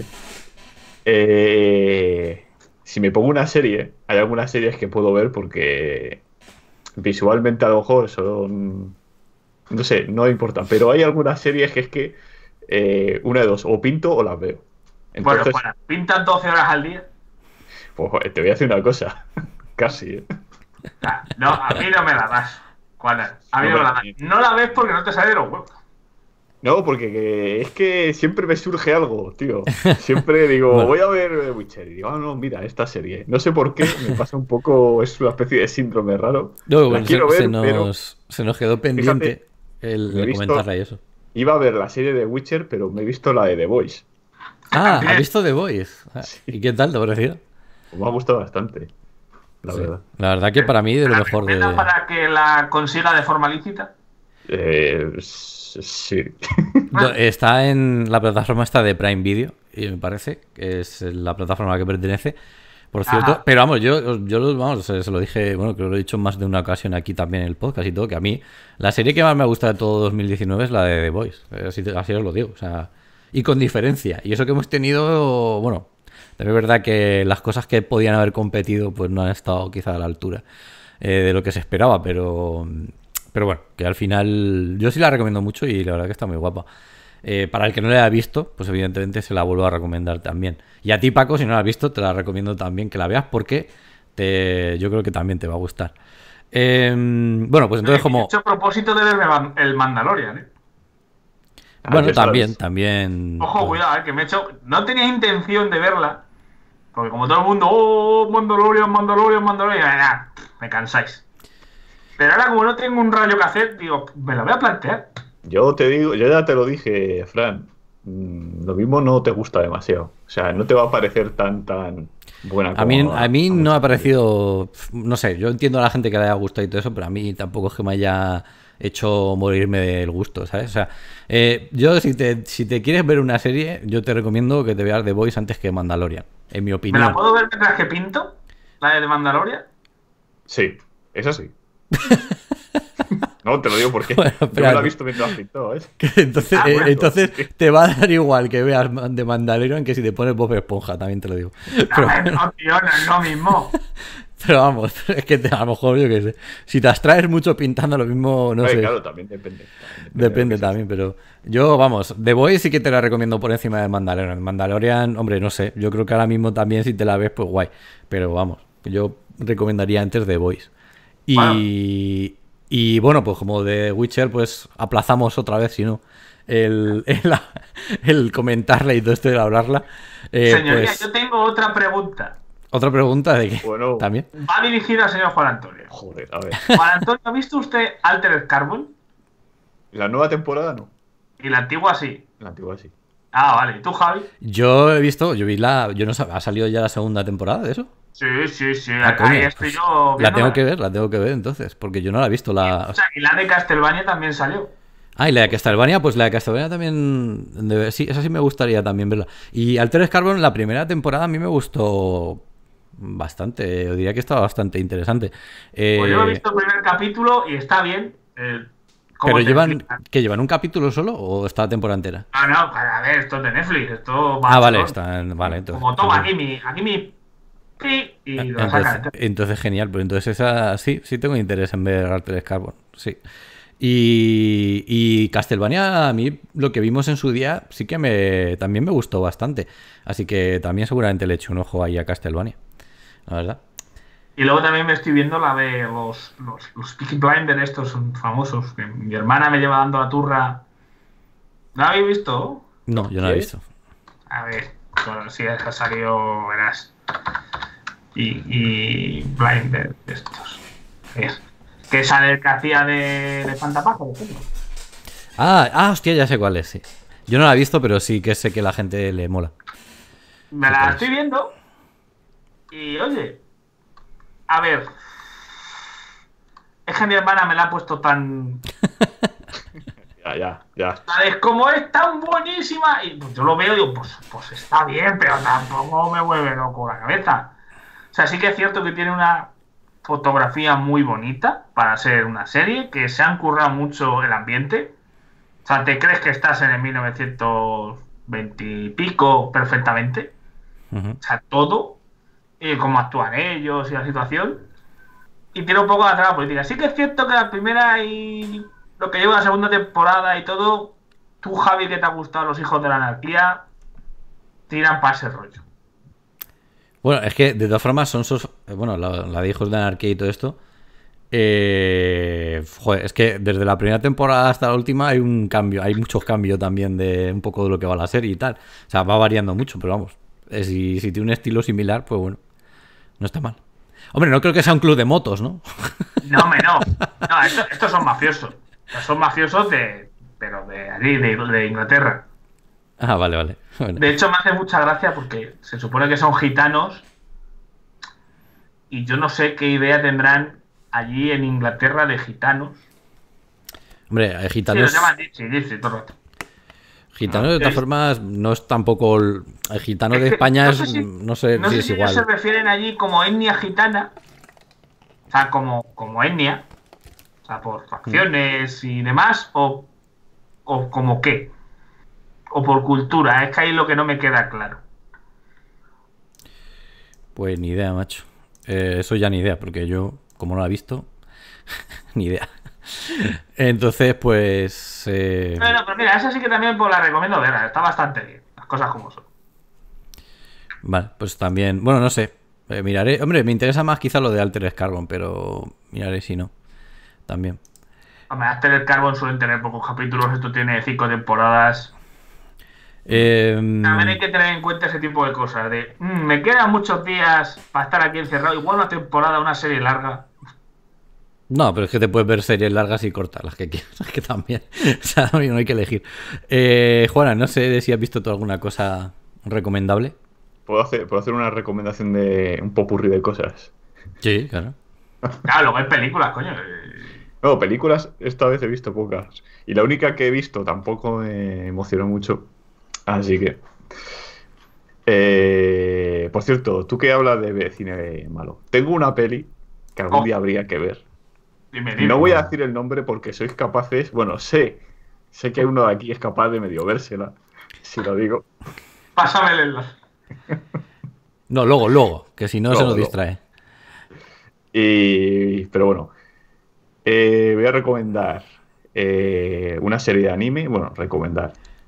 Eh, si me pongo una serie, hay algunas series que puedo ver porque visualmente a lo mejor son, no sé, no importa, pero hay algunas series que es que eh, una de dos, o pinto o las veo. Entonces, bueno, para, ¿pintas doce horas al día? Pues te voy a decir una cosa, casi, ¿eh? No, a mí no me la das, Juanan. A mí no, no me la das. No la ves porque no te sale de los huevos. No, porque que, es que siempre me surge algo, tío. Siempre digo, bueno. Voy a ver Witcher. Y digo, ah, no, mira, esta serie. No sé por qué, me pasa un poco, es una especie de síndrome raro. No, bueno, quiero se, ver, se, nos, pero, se nos quedó pendiente fíjate, el de comentarla y eso. Iba a ver la serie de Witcher, pero me he visto la de The Voice. Ah, ¿has visto The Voice? Sí. ¿Y qué tal te ha parecido? Pues me ha gustado bastante, la sí. verdad. La verdad que para mí de lo mejor de... ¿Para que la consiga de forma lícita? Eh... Sí. Está en la plataforma esta de Prime Video, y me parece que es la plataforma a la que pertenece, por cierto. Ajá. Pero vamos, yo, yo vamos, se, se lo dije, bueno, creo que lo he dicho más de una ocasión aquí también en el podcast y todo, que a mí la serie que más me ha gustado de todo dos mil diecinueve es la de The Voice, así, así os lo digo, o sea, y con diferencia. Y eso que hemos tenido, bueno, de verdad que las cosas que podían haber competido pues no han estado quizá a la altura eh, de lo que se esperaba, pero... Pero bueno, que al final yo sí la recomiendo mucho y la verdad que está muy guapa. Eh, para el que no la haya visto, pues evidentemente se la vuelvo a recomendar también. Y a ti, Paco, si no la has visto, te la recomiendo también que la veas porque te, yo creo que también te va a gustar. Eh, bueno, pues entonces como... He hecho propósito de ver el Mandalorian, ¿eh? Bueno, también, también... Ojo, cuidado, ¿eh? Que me he hecho... No tenía intención de verla, porque como todo el mundo, oh, Mandalorian, Mandalorian, Mandalorian, nah, me cansáis. Pero ahora como no tengo un rayo que hacer, digo, me lo voy a plantear. Yo te digo, yo ya te lo dije, Fran, lo mismo no te gusta demasiado. O sea, no te va a parecer tan, tan buena como... A mí, a mí no me ha parecido, no sé, yo entiendo a la gente que le haya gustado y todo eso, pero a mí tampoco es que me haya hecho morirme del gusto, ¿sabes? O sea, eh, yo si te, si te quieres ver una serie, yo te recomiendo que te veas The Voice antes que Mandalorian, en mi opinión. ¿Me la puedo ver mientras que pinto? ¿La de Mandalorian? Sí, esa sí. No, te lo digo porque bueno, yo me la he visto mientras pintó, ¿eh? Entonces, ah, bueno, eh, entonces sí. Te va a dar igual que veas de Mandalorian que si te pones Bob Esponja, también te lo digo. Pero, no, no, tío, no es lo mismo. Pero vamos, es que te, a lo mejor yo qué sé. Si te abstraes mucho pintando lo mismo, no Ay, sé. Claro, también depende. También depende, depende también, pero yo, vamos, The Voice sí que te la recomiendo por encima de Mandalorian. Mandalorian, hombre, no sé. Yo creo que ahora mismo también si te la ves, pues guay. Pero vamos, yo recomendaría antes The Voice. Y... Wow. Y bueno, pues como de Witcher, pues aplazamos otra vez, si no, el, el, el comentarla y todo esto de hablarla. Eh, Señoría, pues, yo tengo otra pregunta. ¿Otra pregunta de qué? Bueno, ¿también? Va dirigida al señor Juan Antonio. Joder, a ver. Juan Antonio, ¿ha visto usted Altered Carbon? La nueva temporada no. Y la antigua sí. La antigua sí. Ah, vale. ¿Y tú, Javi? Yo he visto, yo vi la, yo no sabía, ¿ha salido ya la segunda temporada de eso? Sí, sí, sí. Ah, Ahí estoy pues yo la tengo que ver, la tengo que ver entonces, porque yo no la he visto la... O sea, y la de Castlevania también salió. Ah, y la de Castlevania, pues la de Castlevania también... debe- Sí, esa sí me gustaría también verla. Y Altered Carbon, la primera temporada a mí me gustó bastante. Yo diría que estaba bastante interesante. Eh, Pues yo he visto el primer capítulo y está bien. eh, cómo ¿Pero te llevan, explican. que llevan un capítulo solo o está la temporada entera? Ah, no, a ver, esto es de Netflix, esto va Ah, a vale, cholón. está en- vale, entonces. Como toma entonces- aquí mi, aquí mi pi, y lo Entonces, sacan. entonces genial, pues entonces esa sí, sí tengo interés en ver Altered Carbon, sí. Y, y Castlevania, a mí lo que vimos en su día sí que me también me gustó bastante. Así que también seguramente le echo un ojo ahí a Castlevania, la verdad. Y luego también me estoy viendo la de los, los, los Peaky Blinders, estos son famosos. Que mi hermana me lleva dando la turra. ¿La habéis visto? No, yo no la he ¿Qué? visto. A ver, bueno, si ha salido, verás. Y, y Blinder de estos. A ver. Que sale el que hacía de, de Fantapajo, por ejemplo. Ah, ah, hostia, ya sé cuál es, sí. Yo no la he visto, pero sí que sé que la gente le mola. Me Sí, la pues. estoy viendo. Y oye, a ver. Es que mi hermana me la ha puesto tan. Ya, ya, ya. ¿Sabes? Como es tan buenísima. Y pues yo lo veo y digo, pues, pues está bien, pero tampoco me vuelve loco la cabeza. O sea, sí que es cierto que tiene una fotografía muy bonita para ser una serie, que se han currado mucho el ambiente. O sea, te crees que estás en el mil novecientos veinte y pico perfectamente. Ujú. O sea, todo. Y cómo actúan ellos y la situación. Y tiene un poco de trama política. Sí que es cierto que la primera y lo que lleva la segunda temporada y todo, tú, Javi, que te ha gustado Los Hijos de la Anarquía, tiran para ese rollo. Bueno, es que de todas formas son sus... Bueno, la, la de Hijos de Anarquía y todo esto. Eh, joder, es que desde la primera temporada hasta la última hay un cambio, hay muchos cambios también de un poco de lo que va la serie y tal. O sea, va variando mucho, pero vamos. eh, Si, si tiene un estilo similar, pues bueno, no está mal. Hombre, no creo que sea un club de motos, ¿no? No, me no. No, esto- estos son mafiosos. Son mafiosos de. Pero de allí, de, de Inglaterra. Ah, vale, vale. Bueno. De hecho, me hace mucha gracia porque se supone que son gitanos. Y yo no sé qué idea tendrán allí en Inglaterra de gitanos. Hombre, hay Sí, gitanos... los llaman Gypsy, Gypsy, todo el rato. Gitanos, de todas Es- formas, no es tampoco... El, el gitano Es de que España no es... sé si- No sé No si sé es si ellos igual. se refieren allí como etnia gitana. O sea, como, como etnia. O sea, por facciones y demás. O, o como qué. O por cultura. Es que ahí lo que no me queda claro. Pues ni idea, macho. Eh, eso ya ni idea, porque yo, como no la he visto, ni idea. Entonces, pues... eh, Bueno, pero mira, esa sí que también pues, la recomiendo verla. Está bastante bien. Las cosas como son. Vale, pues también... Bueno, no sé. Eh, miraré... Hombre, me interesa más quizá lo de Altered Carbon, pero miraré si no. También. Hombre, Altered Carbon suelen tener pocos capítulos. Esto tiene cinco temporadas. Eh, También hay que tener en cuenta ese tipo de cosas. De, "Mm, me quedan muchos días para estar aquí encerrado. Igual una temporada, una serie larga. No, pero es que te puedes ver series largas y cortas, las que quieras, que también. O sea, no hay que elegir. Eh, Juana, no sé si has visto tú alguna cosa recomendable. ¿Puedo hacer, puedo hacer una recomendación de un popurrí de cosas? Sí, claro. Claro, luego hay películas, coño. Eh, No, películas esta vez he visto pocas. Y la única que he visto tampoco me emocionó mucho. Así que... Eh, por cierto, tú que hablas de cine malo. Tengo una peli que algún Oh. día habría que ver. Dime, dime. No voy a decir el nombre porque sois capaces... Bueno, sé. Sé que uno de aquí es capaz de medio vérsela. Si lo digo. Pásame el enlace. No, luego, luego, que si no Luego, se nos luego. distrae. Y, pero bueno, eh, voy a recomendar eh, una serie de anime. Bueno, recomendar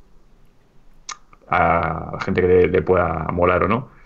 a la gente que le, le pueda molar o no.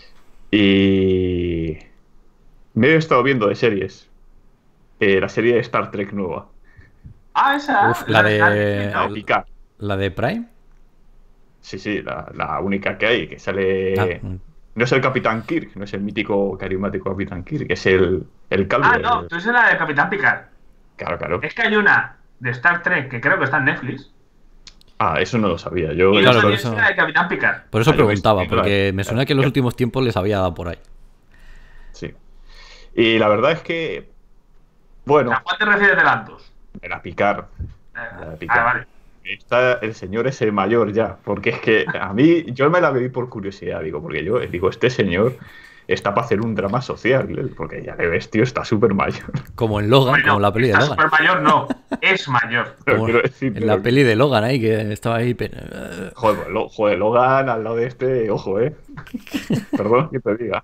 Y me he estado viendo de series. Eh, la serie de Star Trek nueva. Ah, esa. Uf, la de- La de ¿no? Picard. ¿La de Prime? Sí, sí, la, la única que hay. Que sale. Ah, mm. No es el Capitán Kirk, no es el mítico carismático Capitán Kirk, es el, el calvo. Ah, no, el- tú eres la de Capitán Picard. Claro, claro. Es que hay una de Star Trek que creo que está en Netflix. Ah, eso no lo sabía. Yo Y Claro, no por sabía eso- si era de Capitán Picard. Por eso Ah, yo preguntaba, estoy- porque me suena que en los últimos tiempos les había dado por ahí. Sí. Y la verdad es que, bueno, ¿A cuál te refieres de las dos? era picar. La Ah, pica. vale. Está el señor ese mayor ya, porque es que a mí, yo me la bebí por curiosidad, digo, porque yo digo, este señor está para hacer un drama social, ¿eh? Porque ya le ves, tío, está súper mayor. Como en Logan, Bueno, como en la peli de está Logan. súper mayor, no. Es mayor. Pero Como quiero decir, en la pero- peli de Logan ahí, que estaba ahí. pe- Joder, pues, Lo- joder, Logan al lado de este, ojo, ¿eh? Perdón que te diga.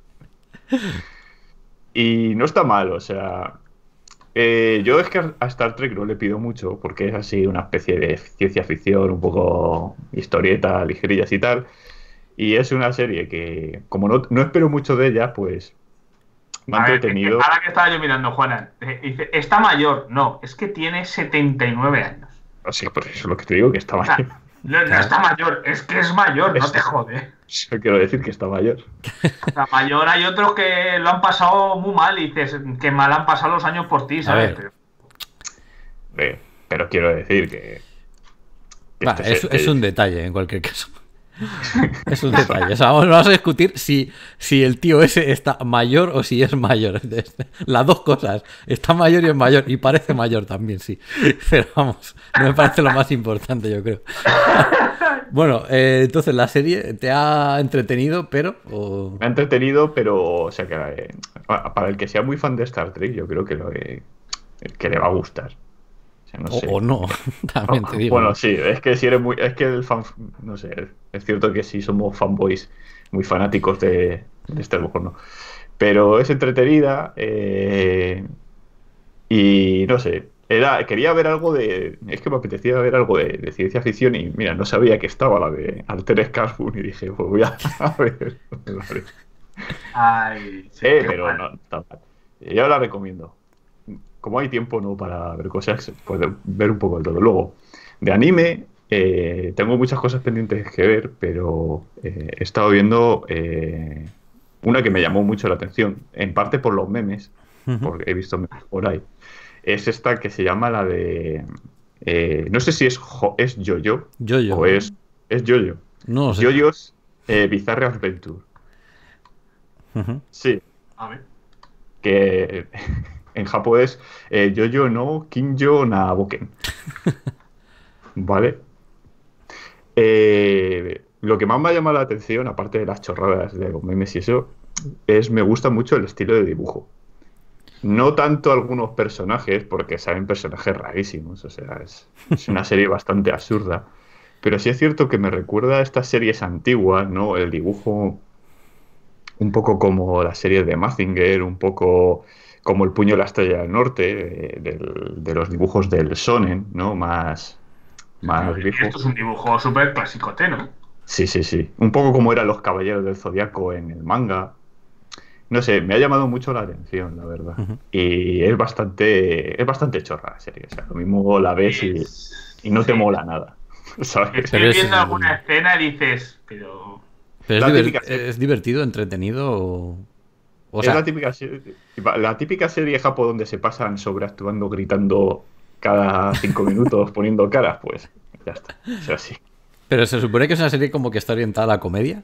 Y no está mal, o sea... eh, yo es que a Star Trek no le pido mucho, porque es así una especie de ciencia ficción, un poco historieta, ligerillas y tal. Y es una serie que, como no, no espero mucho de ella, pues me ha A ver, entretenido. ahora que estaba yo mirando, Juana, eh, dice, está mayor. No, es que tiene setenta y nueve años. O sea, pues eso es lo que te digo, que está O sea, mayor. no, no está mayor, es que es mayor, no te jode. Eso quiero decir que está mayor. O sea, mayor hay otros que lo han pasado muy mal y dices que mal han pasado los años por ti, ¿sabes? ver. Pero- Eh, pero quiero decir que... que Va, este es, se- es un detalle en cualquier caso. Es un detalle. O sea, vamos, vamos a discutir si, si el tío ese está mayor o si es mayor. Las dos cosas. Está mayor y es mayor. Y parece mayor también, sí. Pero vamos, no me parece lo más importante, yo creo. Bueno, eh, entonces la serie te ha entretenido, pero... o- Me ha entretenido, pero, o sea, que eh, para el que sea muy fan de Star Trek, yo creo que, lo, eh, que le va a gustar. O sea, no o, sé. o no, también te digo. Bueno, sí, es que si eres muy. Es que el fan. No sé, es cierto que sí somos fanboys muy fanáticos de, de este, a lo mejor no. Pero es entretenida. eh, y no sé. Era, quería ver algo de. Es que me apetecía ver algo de, de ciencia ficción y mira, no sabía que estaba la de Altered Carbon y dije, pues voy a, a ver. Vale. Ay, sí, Eh, qué pero bueno. no, está mal. Yo la recomiendo. Como hay tiempo no para ver cosas, pues ver un poco de todo. Luego, de anime, eh, tengo muchas cosas pendientes que ver, pero eh, he estado viendo eh, una que me llamó mucho la atención, en parte por los memes, Ujú. porque he visto memes por ahí. Es esta que se llama la de... eh, no sé si es, jo- es Jojo Yo-yo. o es, es Jojo. No lo sé. Jojo's eh, Bizarre Adventure. Ujú. Sí, A ver. que en japonés eh, Jojo no Kinjo na Boken. ¿Vale? Eh, lo que más me ha llamado la atención, aparte de las chorradas de los memes y eso, es me gusta mucho el estilo de dibujo. No tanto algunos personajes, porque salen personajes rarísimos, o sea, es, es una serie bastante absurda. Pero sí es cierto que me recuerda a estas series antiguas, ¿no? El dibujo un poco como las series de Mazinger, un poco como El puño de la estrella del norte, eh, del- de los dibujos del Shonen, ¿no? Más, más Esto viejos. es un dibujo súper clasicote, ¿no? Sí, sí, sí. Un poco como eran los Caballeros del Zodiaco en el manga. No sé, me ha llamado mucho la atención, la verdad. Ujú. Y es bastante, es bastante chorra la serie. O sea, lo mismo la ves y, y no te Sí. mola nada. ¿Sabes? Estoy Pero es- viendo alguna escena y dices, pero... Pero La es, diver- típica serie. ¿es divertido, entretenido o...? O Es sea, la típica serie, la típica serie japo donde se pasan sobreactuando, gritando cada cinco minutos, poniendo caras, pues ya está. O sea, sí. pero se supone que es una serie como que está orientada a la comedia.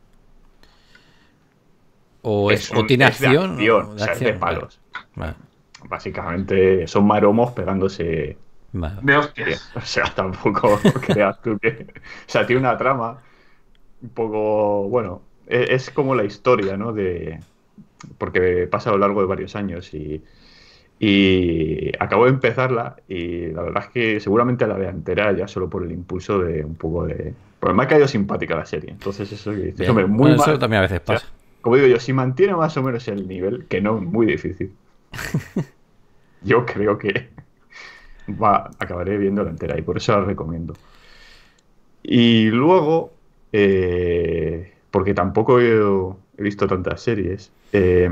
¿O, es, un- o tiene es de acción? acción, o o sea, es de palos. Vale, Básicamente son maromos pegándose. vale. De hostias. O sea, tampoco creas tú que. O sea, tiene una trama un poco. Bueno, es, es como la historia, ¿no? De. Porque pasa a lo largo de varios años y. Y acabo de empezarla y la verdad es que seguramente la vea entera ya solo por el impulso de un poco de... Porque me ha caído simpática la serie, entonces eso que dices, Bien. hombre, muy Bueno, mal. eso también a veces O sea, pasa. como digo yo, si mantiene más o menos el nivel, que no, muy difícil. Yo creo que va, acabaré viéndola entera y por eso la recomiendo. Y luego, eh, porque tampoco he, he visto tantas series, eh,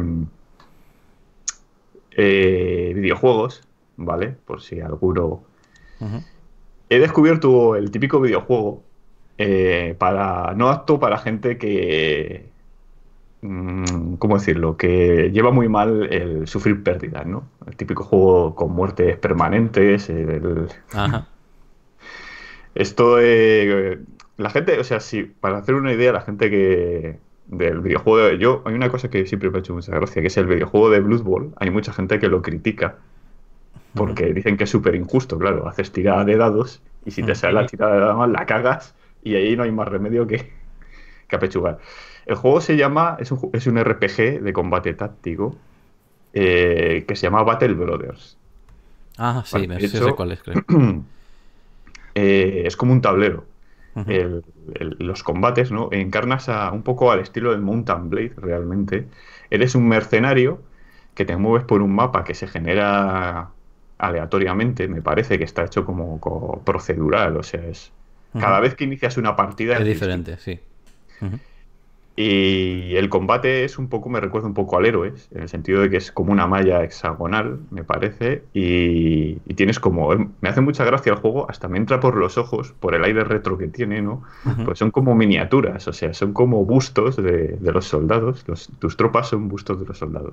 eh, videojuegos, ¿vale? Por si alguno... Ujú. He descubierto el típico videojuego eh, para no apto para gente que... mm, ¿Cómo decirlo? Que lleva muy mal el sufrir pérdidas, ¿no? El típico juego con muertes permanentes. El... Ajá. Esto, eh, la gente, o sea, sí, para hacer una idea, la gente que del videojuego, de, yo, hay una cosa que siempre me ha hecho mucha gracia, que es el videojuego de Blood Bowl. Hay mucha gente que lo critica porque dicen que es súper injusto, claro, haces tirada de dados y si te sale la tirada de dados la cagas y ahí no hay más remedio que, que apechugar. El juego se llama, es un, es un R P G de combate táctico eh, que se llama Battle Brothers. Ah, sí, Vale, me de sé hecho, cuál es, creo. eh, es como un tablero. Ujú. El- el- los combates, ¿no? Encarnas a, un poco al estilo del Mount and Blade, realmente. Eres un mercenario que te mueves por un mapa que se genera aleatoriamente, me parece que está hecho como, como procedural, o sea, es cada Ujú. vez que inicias una partida Es es diferente, sí. Ujú. y el combate es un poco, me recuerda un poco al Héroes, en el sentido de que es como una malla hexagonal, me parece, y, y tienes como... Me hace mucha gracia el juego, hasta me entra por los ojos, por el aire retro que tiene, ¿no? Ujú. Pues son como miniaturas, o sea, son como bustos de, de los soldados, los- tus tropas son bustos de los soldados.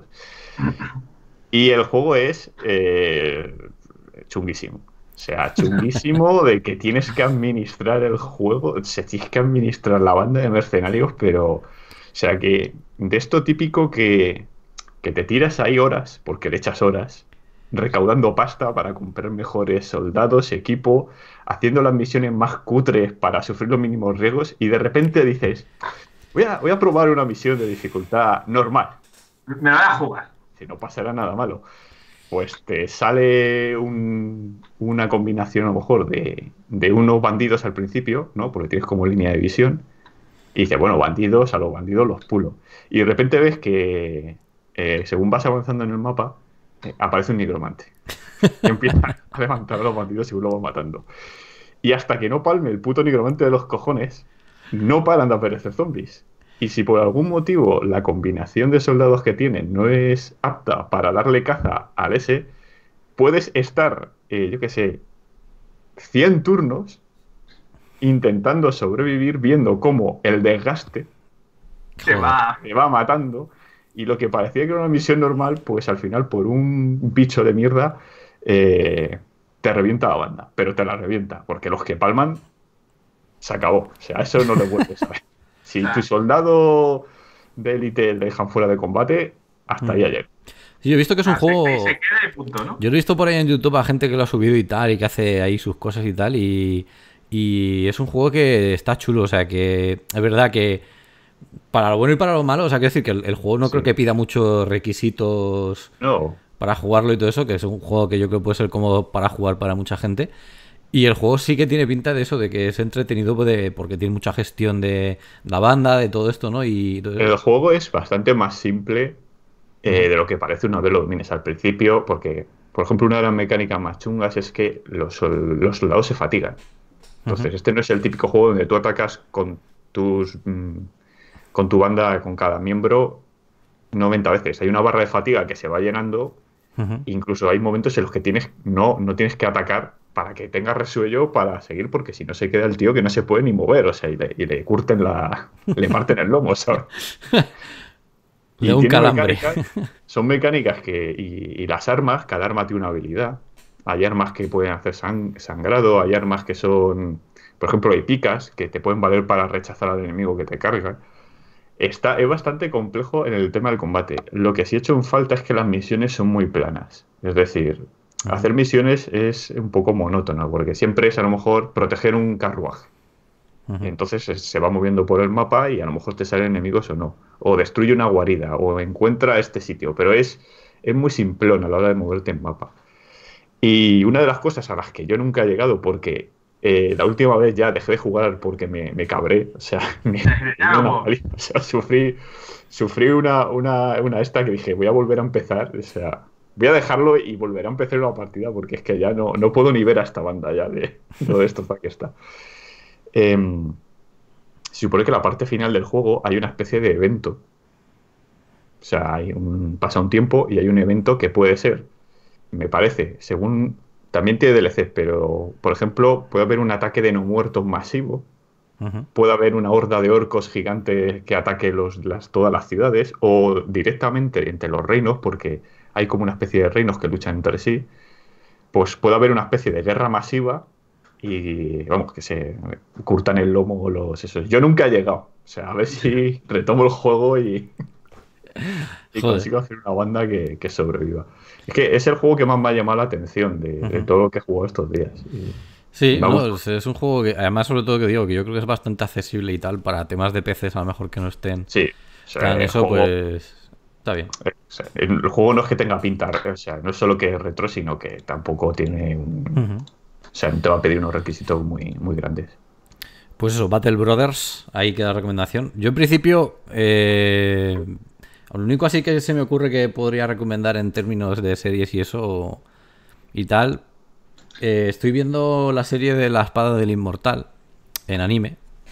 Y el juego es eh, chunguísimo. O sea, chunguísimo de que tienes que administrar el juego, o sea, tienes que administrar la banda de mercenarios, pero, o sea, que de esto típico que, que te tiras ahí horas, porque le echas horas, recaudando pasta para comprar mejores soldados, equipo, haciendo las misiones más cutres para sufrir los mínimos riesgos, y de repente dices, voy a, voy a probar una misión de dificultad normal, Me la voy a jugar. si no pasará nada malo. Pues te sale un- una combinación a lo mejor de, de unos bandidos al principio, ¿no? Porque tienes como línea de visión. Y dices, bueno, bandidos, a los bandidos los pulo. Y de repente ves que eh, según vas avanzando en el mapa, eh, aparece un nigromante. Y empieza a levantar a los bandidos según lo vas matando. Y hasta que no palme el puto nigromante de los cojones, no paran de aparecer zombies. Y si por algún motivo la combinación de soldados que tienen no es apta para darle caza al ese, puedes estar, eh, yo qué sé, cien turnos intentando sobrevivir, viendo cómo el desgaste Se va. te va matando. Y lo que parecía que era una misión normal, pues al final, por un bicho de mierda, eh, te revienta la banda. Pero te la revienta, porque los que palman, se acabó. O sea, eso no lo vuelves a ver. Si tu soldado de élite le dejan fuera de combate, hasta ahí ayer. Sí, yo he visto que es un Ah, juego... se, se queda y punto, ¿no? Yo lo he visto por ahí en YouTube a gente que lo ha subido y tal, y que hace ahí sus cosas y tal, y, y es un juego que está chulo, o sea, que es verdad que para lo bueno y para lo malo, o sea, quiero decir que el, el juego no Sí. creo que pida muchos requisitos No, para jugarlo y todo eso, que es un juego que yo creo que puede ser cómodo para jugar para mucha gente. Y el juego sí que tiene pinta de eso, de que es entretenido de, porque tiene mucha gestión de la banda, de todo esto, ¿no? Y todo- el juego es bastante más simple eh, de lo que parece una vez lo domines al principio, porque, por ejemplo, una de las mecánicas más chungas es que los, sol- los soldados se fatigan. Entonces, Ujú. este no es el típico juego donde tú atacas con tus mm, con tu banda, con cada miembro, noventa veces. Hay una barra de fatiga que se va llenando. Ujú. Incluso hay momentos en los que tienes no, no tienes que atacar para que tenga resuello para seguir, porque si no se queda el tío que no se puede ni mover, o sea, y le, y le curten la... le parten el lomo, ¿sabes? Le da un tiene calambre. mecánicas- son mecánicas que... Y, y las armas, cada arma tiene una habilidad. Hay armas que pueden hacer sang- sangrado, hay armas que son... Por ejemplo, hay picas que te pueden valer para rechazar al enemigo que te carga. Está, es bastante complejo en el tema del combate. Lo que sí he hecho en falta es que las misiones son muy planas. Es decir, Ujú. hacer misiones es un poco monótono, porque siempre es a lo mejor proteger un carruaje. Ujú. Entonces eh, se va moviendo por el mapa y a lo mejor te salen enemigos o no. O destruye una guarida, o encuentra este sitio. Pero es, es muy simplón a la hora de moverte en mapa. Y una de las cosas a las que yo nunca he llegado, porque eh, la última vez ya dejé de jugar porque me, me cabré, o sea, me, Ya me dio no. una paliza, o sea, sufrí, sufrí una, una, una esta que dije, voy a volver a empezar, o sea, voy a dejarlo y volver a empezar una partida porque es que ya no, no puedo ni ver a esta banda ya de, de lo destrozada que está. Em, se supone que la parte final del juego hay una especie de evento. O sea, hay un, pasa un tiempo y hay un evento que puede ser, me parece, según... También tiene D L C, pero, por ejemplo, puede haber un ataque de no muertos masivo, Ujú. puede haber una horda de orcos gigantes que ataque los, las, todas las ciudades, o directamente entre los reinos, porque hay como una especie de reinos que luchan entre sí, pues puede haber una especie de guerra masiva y, vamos, que se curtan el lomo los esos. Yo nunca he llegado, o sea, a ver si retomo el juego y... y Joder. consigo hacer una banda que, que sobreviva. Es que es el juego que más me ha llamado la atención de, de todo lo que he jugado estos días. Y Sí, me ha no, gustado. es, es un juego que, además, sobre todo que digo, que yo creo que es bastante accesible y tal para temas de P Cs, a lo mejor que no estén Sí, o sea, tan el eso, juego- pues está bien. O sea, el juego no es que tenga pinta, o sea, no es solo que es retro, sino que tampoco tiene un... Ujú. O sea, no te va a pedir unos requisitos muy, muy grandes. Pues eso, Battle Brothers, ahí queda la recomendación. Yo en principio, eh, lo único así que se me ocurre que podría recomendar en términos de series y eso y tal, eh, estoy viendo la serie de La Espada del Inmortal en anime.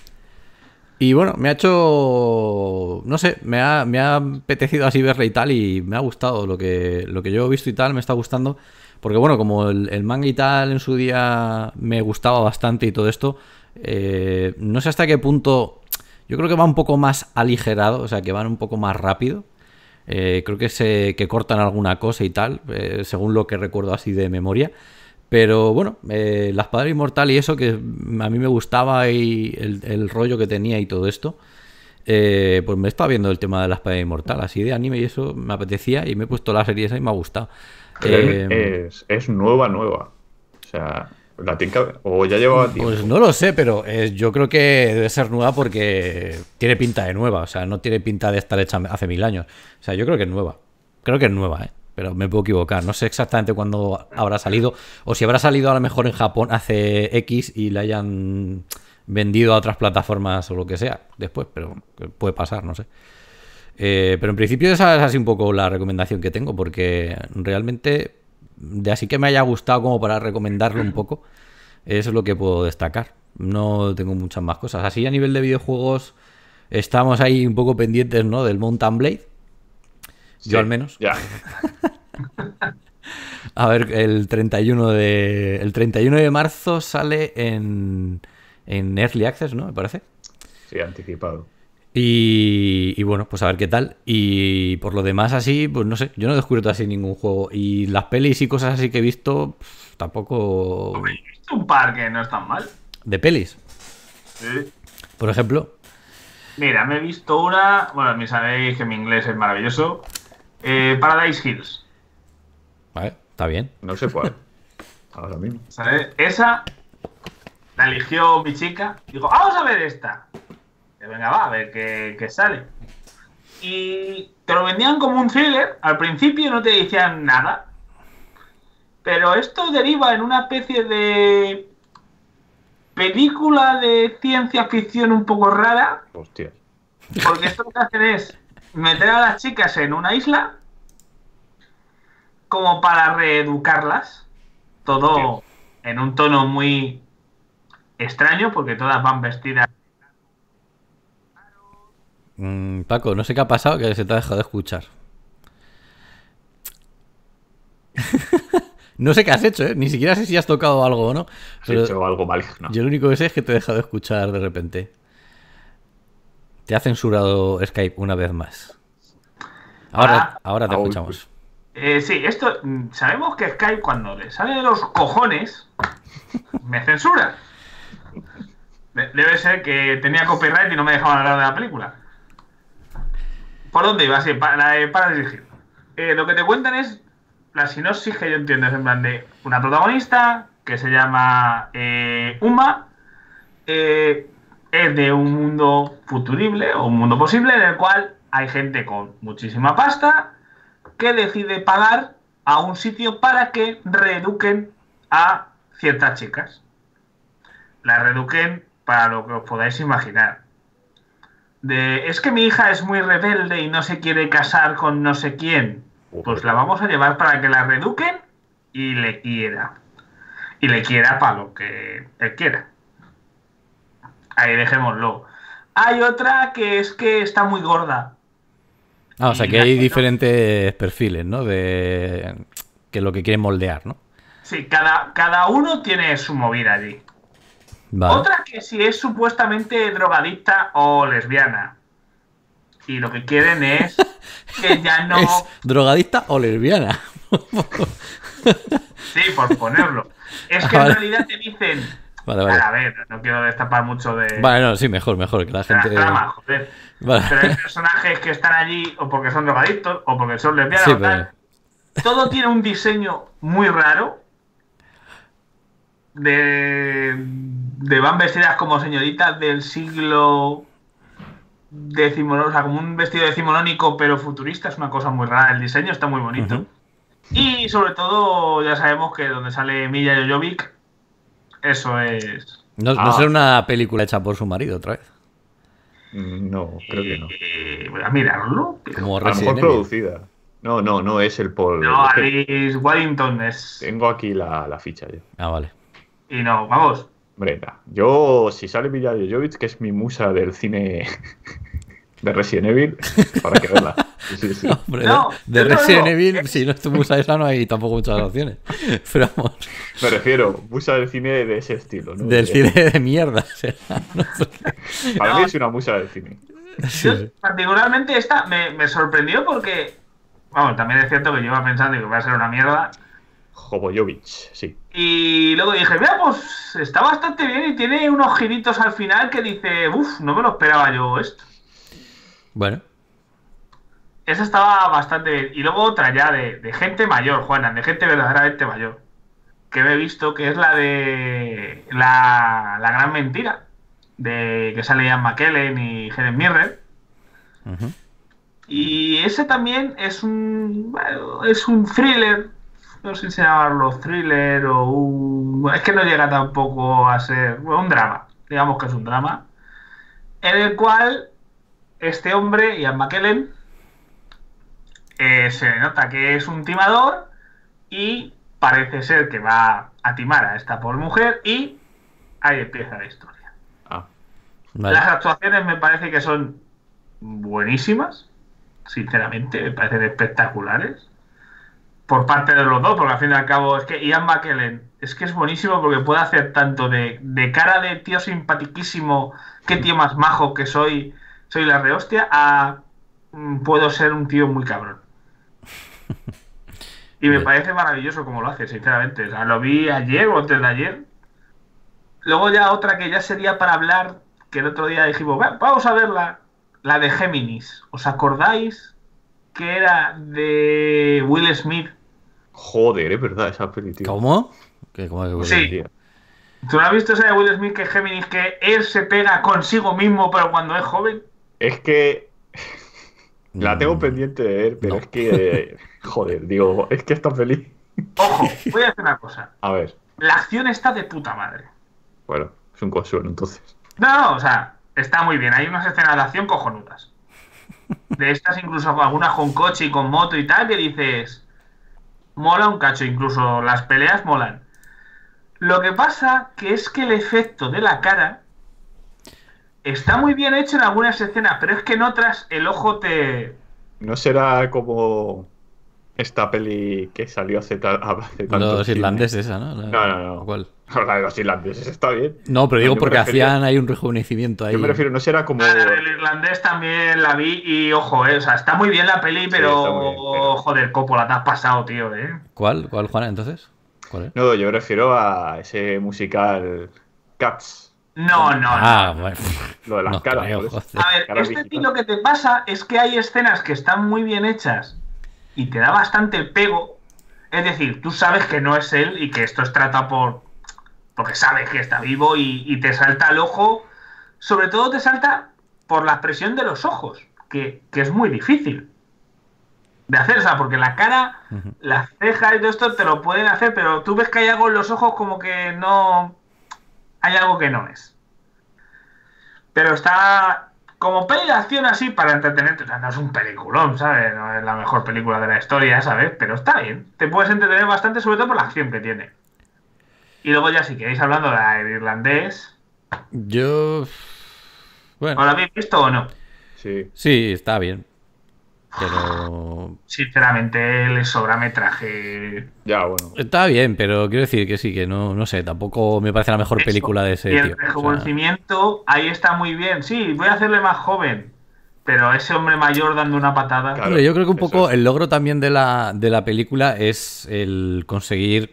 Y bueno, me ha hecho, no sé, me ha, me ha apetecido así verla y tal y me ha gustado lo que, lo que yo he visto y tal, me está gustando. Porque bueno, como el, el manga y tal en su día me gustaba bastante y todo esto, eh, no sé hasta qué punto, yo creo que va un poco más aligerado, o sea, que van un poco más rápido. Eh, creo que se que cortan alguna cosa y tal, eh, según lo que recuerdo así de memoria. Pero bueno, eh, La Espada Inmortal y eso que a mí me gustaba y el, el rollo que tenía y todo esto, eh, pues me estaba viendo el tema de La Espada Inmortal, así de anime y eso me apetecía y me he puesto la serie esa y me ha gustado. Pero Eh, es, es nueva, nueva. O sea, la tiene que- o ya llevaba tiempo. Pues no lo sé, pero eh, yo creo que debe ser nueva porque tiene pinta de nueva, o sea, no tiene pinta de estar hecha hace mil años. O sea, yo creo que es nueva. Creo que es nueva, ¿eh? Pero me puedo equivocar. No sé exactamente cuándo habrá salido o si habrá salido a lo mejor en Japón hace X y la hayan vendido a otras plataformas o lo que sea después, pero puede pasar, no sé. Eh, pero en principio esa es así un poco la recomendación que tengo porque realmente de así que me haya gustado como para recomendarlo un poco, eso es lo que puedo destacar. No tengo muchas más cosas. Así a nivel de videojuegos estamos ahí un poco pendientes, ¿no? Del Mount and Blade. Sí, Yo al menos. Ya. A ver, el treinta y uno de el treinta y uno de marzo sale en en Early Access, ¿no? Me parece. Sí, anticipado. Y, y bueno, pues a ver qué tal. Y por lo demás así, pues no sé, yo no he descubierto así ningún juego. Y las pelis y cosas así que he visto, pff, tampoco... Hombre, he visto un par que no están mal. De pelis, Sí. por ejemplo. Mira, me he visto una. Bueno, me sabéis que mi inglés es maravilloso. Eh, Paradise Hills. Vale, está bien. No sé cuál. Ahora mismo. ¿Sabes? Esa la eligió mi chica. Digo, vamos a ver esta. Que venga, va, a ver qué, qué sale. Y te lo vendían como un thriller. Al principio no te decían nada. Pero esto deriva en una especie de película de ciencia ficción un poco rara. Hostias. Porque esto lo que hacen es meter a las chicas en una isla como para reeducarlas. Todo en un tono muy extraño porque todas van vestidas. Mm, Paco, no sé qué ha pasado, que se te ha dejado de escuchar. No sé qué has hecho, ¿eh? Ni siquiera sé si has tocado algo o no. Has Pero hecho algo maligno. yo lo único que sé es que te he dejado de escuchar de repente. Te ha censurado Skype una vez más. Ahora, Hola. ahora te Ah, uy, escuchamos. Eh, sí, esto. mm, Sabemos que Skype, cuando le sale de los cojones, me censura. De- Debe ser que tenía copyright y no me dejaban hablar de la película. ¿Por dónde iba? Sí, para, eh, para dirigir. Eh, lo que te cuentan es la sinopsis que yo entiendo. Es en plan de una protagonista que se llama eh, Uma. Eh, es de un mundo futurible o un mundo posible en el cual hay gente con muchísima pasta que decide pagar a un sitio para que reeduquen a ciertas chicas. Las reeduquen para lo que os podáis imaginar. De, es que mi hija es muy rebelde y no se quiere casar con no sé quién. Pues la vamos a llevar para que la reeduquen y le quiera. Y le quiera para lo que él quiera. Ahí dejémoslo. Hay otra que es que está muy gorda. Ah, o sea y que la- hay diferentes perfiles, ¿no? De que lo que quieren moldear, ¿no? Sí, cada, cada uno tiene su movida allí. Vale. Otra que si es supuestamente drogadicta o lesbiana. Y lo que quieren es que ya no... ¿Es drogadicta o lesbiana? Sí, por ponerlo. Es Ah, que en vale. realidad te dicen, Vale, vale. A ver, no quiero destapar mucho de, Vale, no, sí, mejor, mejor, que la de las gente... tramas, joder. Vale. Pero hay personajes que están allí o porque son drogadictos o porque son lesbianas Sí, o tal. Todo tiene un diseño muy raro. De, de van vestidas como señoritas del siglo decimonónico, o sea, como un vestido decimonónico pero futurista, es una cosa muy rara. El diseño está muy bonito. Ujú. Y sobre todo, ya sabemos que donde sale Milla Jovovich, eso es. No, no Ah. será una película hecha por su marido otra vez. Mm, No, creo que no. Eh, voy a mirarlo. pero- Como A lo mejor Resident Evil. producida. No, no, no es el Paul. No, es que Alice Waddington es. tengo aquí la, la ficha yo. Ah, vale. Y no, vamos. Hombre, nah, yo, si sale Milla Jovovich, que es mi musa del cine de Resident Evil, para que verla. Sí, sí, sí. Hombre, No, de, de yo no Resident digo- Evil, si no estuvo esa no hay tampoco muchas opciones. Pero vamos, Me refiero, musa del cine de ese estilo, ¿no? del De- cine de mierda. O sea, no sé. Para mí es una musa del cine. Sí, Yo, sí. particularmente esta me, me sorprendió porque. Vamos, también es cierto que yo iba pensando que va a ser una mierda. Jovovich, sí. Y luego dije, mira, pues está bastante bien y tiene unos giritos al final que dice, uff, no me lo esperaba yo esto. Bueno, Esa estaba bastante bien. Y luego otra ya de, de gente mayor, Juana, de gente verdaderamente mayor. Que me he visto que es la de la, la gran mentira. De que sale Ian McKellen y Helen Mirren. ujú. Y ese también es un bueno, es un thriller. No sé si llamarlo thriller o un... bueno, es que no llega tampoco a ser... bueno, un drama. Digamos que es un drama. En el cual este hombre, Ian McKellen, eh, se nota que es un timador y parece ser que va a timar a esta pobre mujer y ahí empieza la historia. Ah, Vale. Las actuaciones me parece que son buenísimas, sinceramente, me parecen espectaculares. Por parte de los dos, porque al fin y al cabo es que Ian McKellen es que es buenísimo porque puede hacer tanto de, de cara de tío simpatiquísimo, qué tío más majo que soy, soy la rehostia, a mm, puedo ser un tío muy cabrón. Y me Bien. parece maravilloso como lo hace, sinceramente. O sea, lo vi ayer o antes de ayer. Luego ya otra que ya sería para hablar, que el otro día dijimos, "Va, vamos a verla, la de Géminis. ¿Os acordáis que era de Will Smith? joder, es verdad esa peli, tío. ¿Cómo? ¿Qué, cómo que huele? Sí. Tío. ¿Tú no has visto esa de Will Smith que es Géminis, que él se pega consigo mismo pero cuando es joven? Es que la tengo Mm, pendiente de ver, pero no. es que, joder, digo, es que está feliz. Ojo, voy a decir una cosa. A ver, La acción está de puta madre. bueno, es un consuelo entonces. No, no, o sea, está muy bien. Hay unas escenas de acción cojonudas. De estas incluso algunas con coche y con moto y tal, que dices... Mola un cacho, incluso las peleas molan. Lo que pasa que es que el efecto de la cara está muy bien hecho en algunas escenas, pero es que en otras el ojo te... ¿No será como esta peli que salió hace, ta- hace tanto Los cine? irlandeses, esa, ¿no? La- No, no, no. ¿Cuál? La de los irlandeses está bien. No, pero No, digo yo me porque refería- hacían ahí un rejuvenecimiento ahí. Yo me refiero, no será como... Ah, el irlandés también la vi y ojo, eh, o sea, está muy bien la peli, pero... está muy bien, pero- Joder, Coppola, te has pasado, tío, eh. ¿Cuál? ¿Cuál, Juana, entonces? ¿Cuál es? No, yo me refiero a ese musical Cats. No, no, Ah, no. bueno. Lo de las No caras. creo, por eso. joder. A ver, Cara este digital. tío lo que te pasa es que hay escenas que están muy bien hechas y te da bastante el pego. Es decir, tú sabes que no es él y que esto es tratado por... porque sabes que está vivo y, y te salta al ojo. Sobre todo te salta por la expresión de los ojos, que, que es muy difícil de hacer, o sea, porque la cara, Ujú. las cejas y todo esto te lo pueden hacer, pero tú ves que hay algo en los ojos como que no... hay algo que no es. Pero está como peli de acción así para entretenerte. O sea, no es un peliculón, ¿sabes? No es la mejor película de la historia, ¿sabes? Pero está bien. Te puedes entretener bastante, sobre todo por la acción que tiene. Y luego ya si queréis hablando del irlandés, Yo... Bueno, ¿os lo habéis visto o no? Sí. sí, está bien. Pero... Sinceramente le sobra metraje. Ya, bueno. Está bien, pero quiero decir que sí, que no, no sé, tampoco me parece la mejor Eso. película de ese Y el tío. O sea, rejuvenecimiento, ahí está muy bien. Sí, voy a hacerle más joven. Pero ese hombre mayor dando una patada. Claro. hombre, yo creo que un eso poco es. el logro también de la, de la película es el conseguir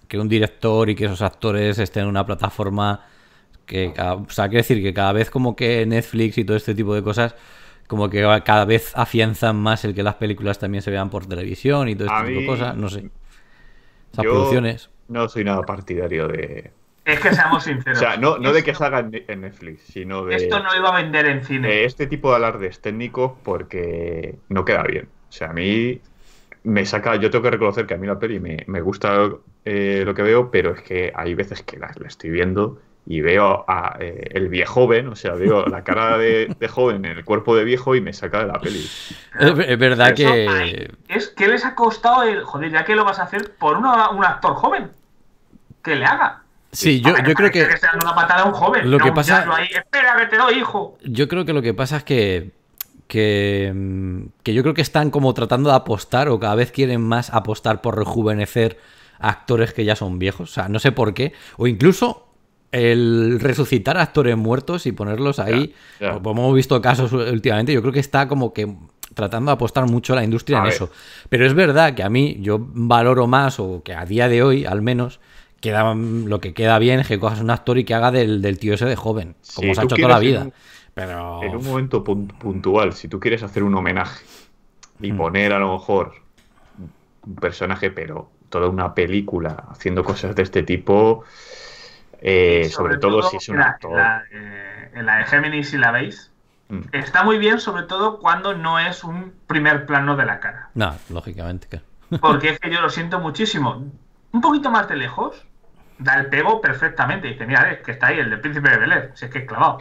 que un director y que esos actores estén en una plataforma que, cada, o sea, quiero decir que cada vez como que Netflix y todo este tipo de cosas como que cada vez afianzan más el que las películas también se vean por televisión y todo este A tipo de mí- cosas, no sé. Esas Yo producciones. no soy nada partidario de... Es que seamos O sinceros. sea, no, no de que esto, salga en en Netflix, sino de, esto no iba a vender en cine. de este tipo de alardes técnicos porque no queda bien. O sea, a mí me saca... Yo tengo que reconocer que a mí la peli me, me gusta eh, lo que veo, pero es que hay veces que la, la estoy viendo y veo a eh, el viejoven, o sea, veo la cara de, de joven en el cuerpo de viejo y me saca de la peli. Es, es verdad Eso, que... ay, es que les ha costado el. Joder, ya que lo vas a hacer por una- un actor joven. Que le haga. Sí, yo, Para yo creo parezca que... que sea una patada a un joven. Lo no que un pasa- diablo ahí, espera que te doy, hijo. Yo creo que lo que pasa es que, que, mm, que yo creo que están como tratando de apostar o cada vez quieren más apostar por rejuvenecer a actores que ya son viejos. O sea, no sé por qué. O incluso el resucitar a actores muertos y ponerlos ahí. Ya, ya. Como hemos visto casos últimamente, yo creo que está como que tratando de apostar mucho la industria A en ver. eso. Pero es verdad que a mí yo valoro más, o que a día de hoy al menos, queda, lo que queda bien es que cojas un actor y que haga del, del tío ese de joven, como Si se ha tú hecho toda la quieres vida. en un- Pero... En un momento pun- puntual, si tú quieres hacer un homenaje y Mm. poner a lo mejor un personaje, pero toda una película haciendo cosas de este tipo, eh, Y sobre, todo, si es un en la- actor. En la, eh, en la de Géminis, si la veis, Mm. está muy bien, sobre todo cuando no es un primer plano de la cara. No, lógicamente, claro. Porque es que yo lo siento muchísimo. Un poquito más de lejos, da el pego perfectamente. Dice, mira, es que está ahí el del Príncipe de Bel-Air, si es que es clavado.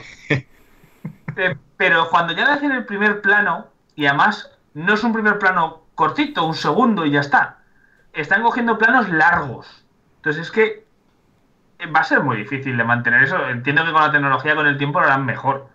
Eh, pero cuando ya le hacen el primer plano, y además no es un primer plano cortito, un segundo y ya está. Están cogiendo planos largos. Entonces es que eh, va a ser muy difícil de mantener eso. Entiendo que con la tecnología, con el tiempo, lo harán mejor.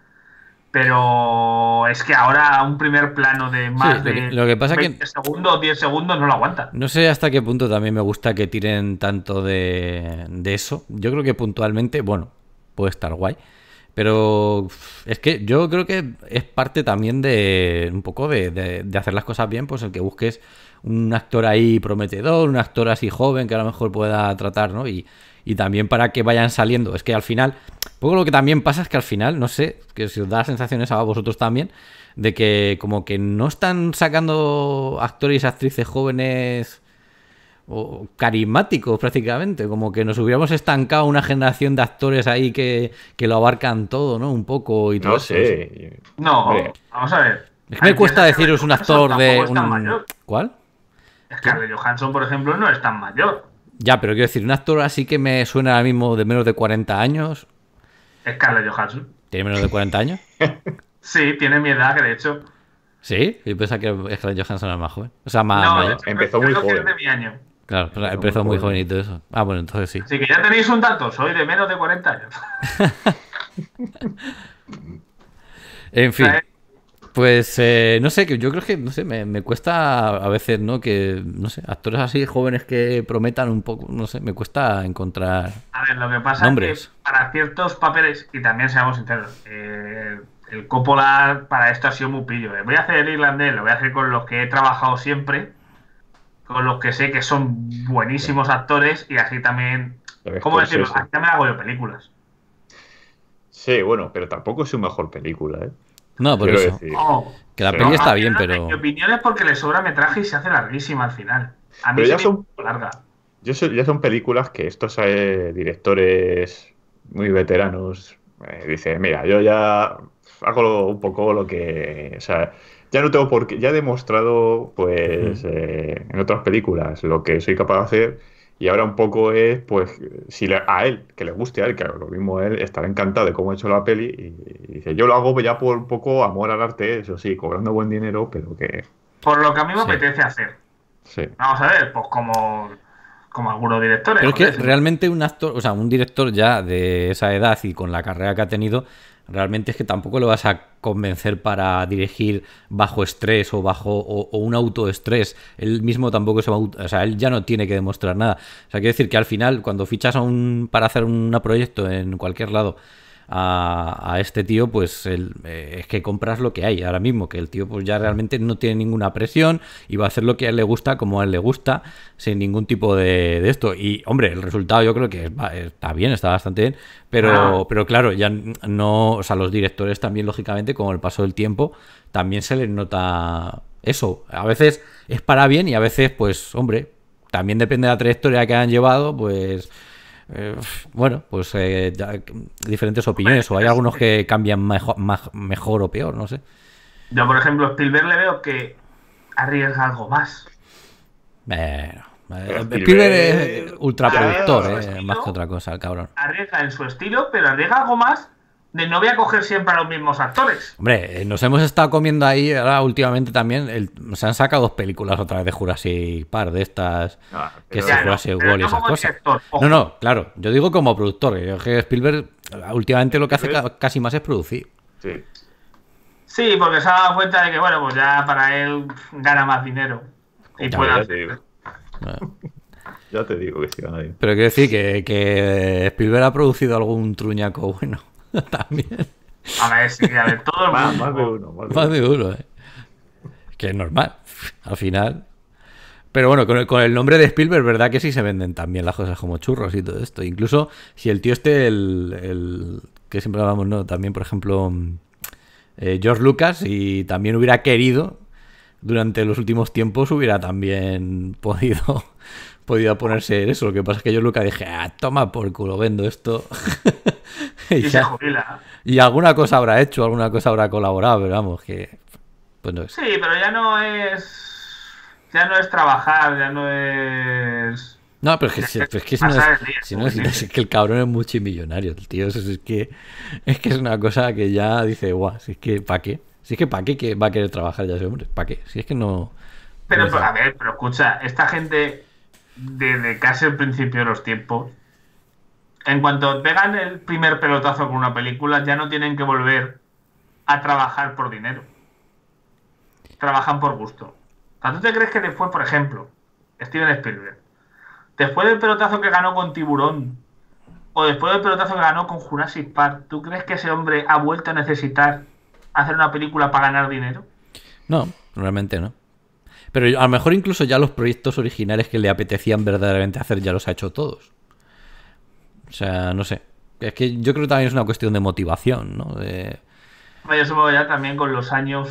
Pero es que ahora un primer plano de más Sí, lo que- de lo que pasa que- veinte segundos, diez segundos no lo aguanta. No sé hasta qué punto también me gusta que tiren tanto de, de eso. Yo creo que puntualmente, bueno, puede estar guay. Pero uf, es que yo creo que es parte también de un poco de, de- de hacer las cosas bien, pues el que busques un actor ahí prometedor, un actor así joven que a lo mejor pueda tratar, ¿no? Y, y también para que vayan saliendo. Es que al final, un poco lo que también pasa es que al final, no sé, que si os da sensaciones a vosotros también, de que como que no están sacando actores y actrices jóvenes o carismáticos prácticamente, como que nos hubiéramos estancado una generación de actores ahí que, que lo abarcan todo, ¿no? Un poco y todo No eso. sé. No, Hombre, vamos a ver. Es que me cuesta Empieza deciros un Scarlett actor Johansson, de tampoco es tan un... mayor. ¿Cuál? Scarlett Johansson, por ejemplo, no es tan mayor. Ya, pero quiero decir, un actor así que me suena ahora mismo de menos de cuarenta años. Scarlett Johansson. ¿Tiene menos de cuarenta años? Sí, tiene mi edad, que de hecho. Sí, y pensaba que Scarlett Johansson era más joven. O sea, más no, mayor. de hecho, Empezó creo muy que es joven. de mi año. Claro, Empezó muy empezó muy joven. joven y todo eso. Ah, bueno, entonces sí. Así que ya tenéis un dato, soy de menos de cuarenta años. En fin. O sea, Pues eh, no sé, que yo creo que, no sé, me, me cuesta a veces, ¿no? Que, no sé, actores así jóvenes que prometan un poco, no sé, me cuesta encontrar... A ver, lo que pasa Nombres. es que para ciertos papeles, y también seamos sinceros, eh, el Coppola para esto ha sido muy pillo. eh. Voy a hacer el irlandés, lo voy a hacer con los que he trabajado siempre, con los que sé que son buenísimos actores, y así también, Lo ves ¿cómo por decirlo? eso. Aquí también hago yo películas. Sí, bueno, pero tampoco es su mejor película, ¿eh? No, por Quiero eso. decir. No, Que la Sí. peli No, está a- bien, a- pero... Mi opinión es porque le sobra metraje y se hace larguísima al final. A mí Pero se ya me son- hizo larga. Yo soy- ya son películas que estos eh, directores muy veteranos eh, dicen, mira, yo ya hago lo- un poco lo que... O sea, ya no tengo por qué... Ya he demostrado, pues, eh, en otras películas lo que soy capaz de hacer y ahora un poco es, pues, si le- a él, que le guste a él, que lo mismo a él, estará encantado de cómo ha hecho la peli y, y dice, yo lo hago ya por un poco amor al arte, eso sí, cobrando buen dinero, pero que... Por lo que a mí me Sí. apetece hacer. Sí. Vamos a ver, pues como, como algunos directores. Pero es que joder. realmente un actor, o sea, un director ya de esa edad y con la carrera que ha tenido, realmente es que tampoco lo vas a convencer para dirigir bajo estrés o bajo o, o un autoestrés. Él mismo tampoco es un auto, o sea, él ya no tiene que demostrar nada. O sea, quiero decir que al final, cuando fichas a un para hacer un proyecto en cualquier lado a, a este tío, pues el, eh, es que compras lo que hay ahora mismo, que el tío pues ya realmente no tiene ninguna presión y va a hacer lo que a él le gusta como a él le gusta, sin ningún tipo de, de esto. Y hombre, el resultado yo creo que va, está bien, está bastante bien, pero, ah. pero claro, ya no, o sea, los directores también, lógicamente, con el paso del tiempo, también se les nota eso. A veces es para bien y a veces, pues, hombre, también depende de la trayectoria que han llevado, pues... Eh, bueno, pues eh, ya, diferentes opiniones, o hay algunos que cambian mejor, mejor o peor, no sé. Yo, por ejemplo, a Spielberg le veo que arriesga algo más. Bueno, eh, Spielberg es ultraproductor, eh, estilo, más que otra cosa, el cabrón. Arriesga en su estilo, pero arriesga algo más de no voy a coger siempre a los mismos actores. Hombre, eh, nos hemos estado comiendo ahí, ahora últimamente también, el, se han sacado dos películas otra vez de Jurassic Park, de estas, ah, que es Jurassic World y esas cosas. Director, no, no, claro, yo digo como productor, yo que Spielberg últimamente lo que hace ca casi más es producir. Sí. Sí, porque se ha dado cuenta de que, bueno, pues ya para él gana más dinero. Y ya, puede ya hacer. Te digo. Bueno. Ya te digo que sí gana dinero. Pero quiero decir que, que Spielberg ha producido algún truñaco bueno. También. A ver, sí, a ver, todo el mundo. Más, más de uno. Más de, más de uno, eh. Que es normal, al final. Pero bueno, con el, con el nombre de Spielberg, verdad que sí se venden también las cosas como churros y todo esto. Incluso si el tío este, el, el que siempre hablamos, ¿no? También, por ejemplo, eh, George Lucas, y también hubiera querido, durante los últimos tiempos, hubiera también podido... podía ponerse eso. Lo que pasa es que yo Lucas dije, ah, toma por culo, vendo esto. y, y ya, se jubila. Y alguna cosa habrá hecho, alguna cosa habrá colaborado, pero vamos, que pues no es. Sí, pero ya no es ya no es trabajar, ya no es no, pero es que, es, es, es que si no, es, si no es, es que el cabrón es multimillonario, el tío, es, es que es que es una cosa que ya dice, guau, si es que ¿para qué? Si es que ¿para qué que va a querer trabajar ya ese hombre? ¿Para qué? Si es que no. Pero, no pero a ver, pero escucha, esta gente desde casi el principio de los tiempos, en cuanto pegan el primer pelotazo con una película, ya no tienen que volver a trabajar por dinero. Trabajan por gusto. O sea, ¿tú te crees que después, por ejemplo, Steven Spielberg, después del pelotazo que ganó con Tiburón, o después del pelotazo que ganó con Jurassic Park, ¿tú crees que ese hombre ha vuelto a necesitar hacer una película para ganar dinero? No, realmente no. Pero a lo mejor incluso ya los proyectos originales que le apetecían verdaderamente hacer ya los ha hecho todos. O sea, no sé. Es que yo creo que también es una cuestión de motivación, ¿no? De... Yo supongo ya también con los años...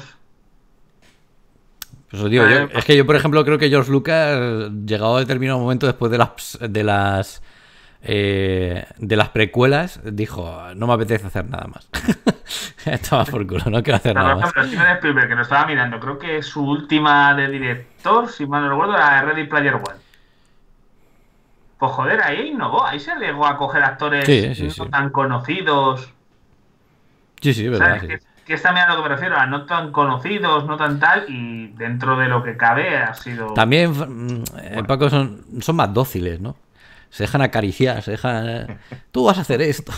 Pues os digo, yo, es que yo, por ejemplo, creo que George Lucas, llegado a determinado momento después de las de las eh, de las precuelas, dijo, no me apetece hacer nada más. Estaba por culo, no quiero hacer pero, nada por ejemplo, más. Steven Spielberg, que lo estaba mirando, creo que su última de director, si mal no recuerdo, era Ready Player One. Pues joder, ahí innovó, ahí se llegó a coger actores sí, sí, no sí. tan conocidos. Sí, sí, verdad. ¿Sabes? Sí. Que, que es también a lo que me refiero, a no tan conocidos, no tan tal, y dentro de lo que cabe ha sido... También, eh, bueno. Paco, son, son más dóciles, ¿no? Se dejan acariciar, se dejan... Eh, tú vas a hacer esto.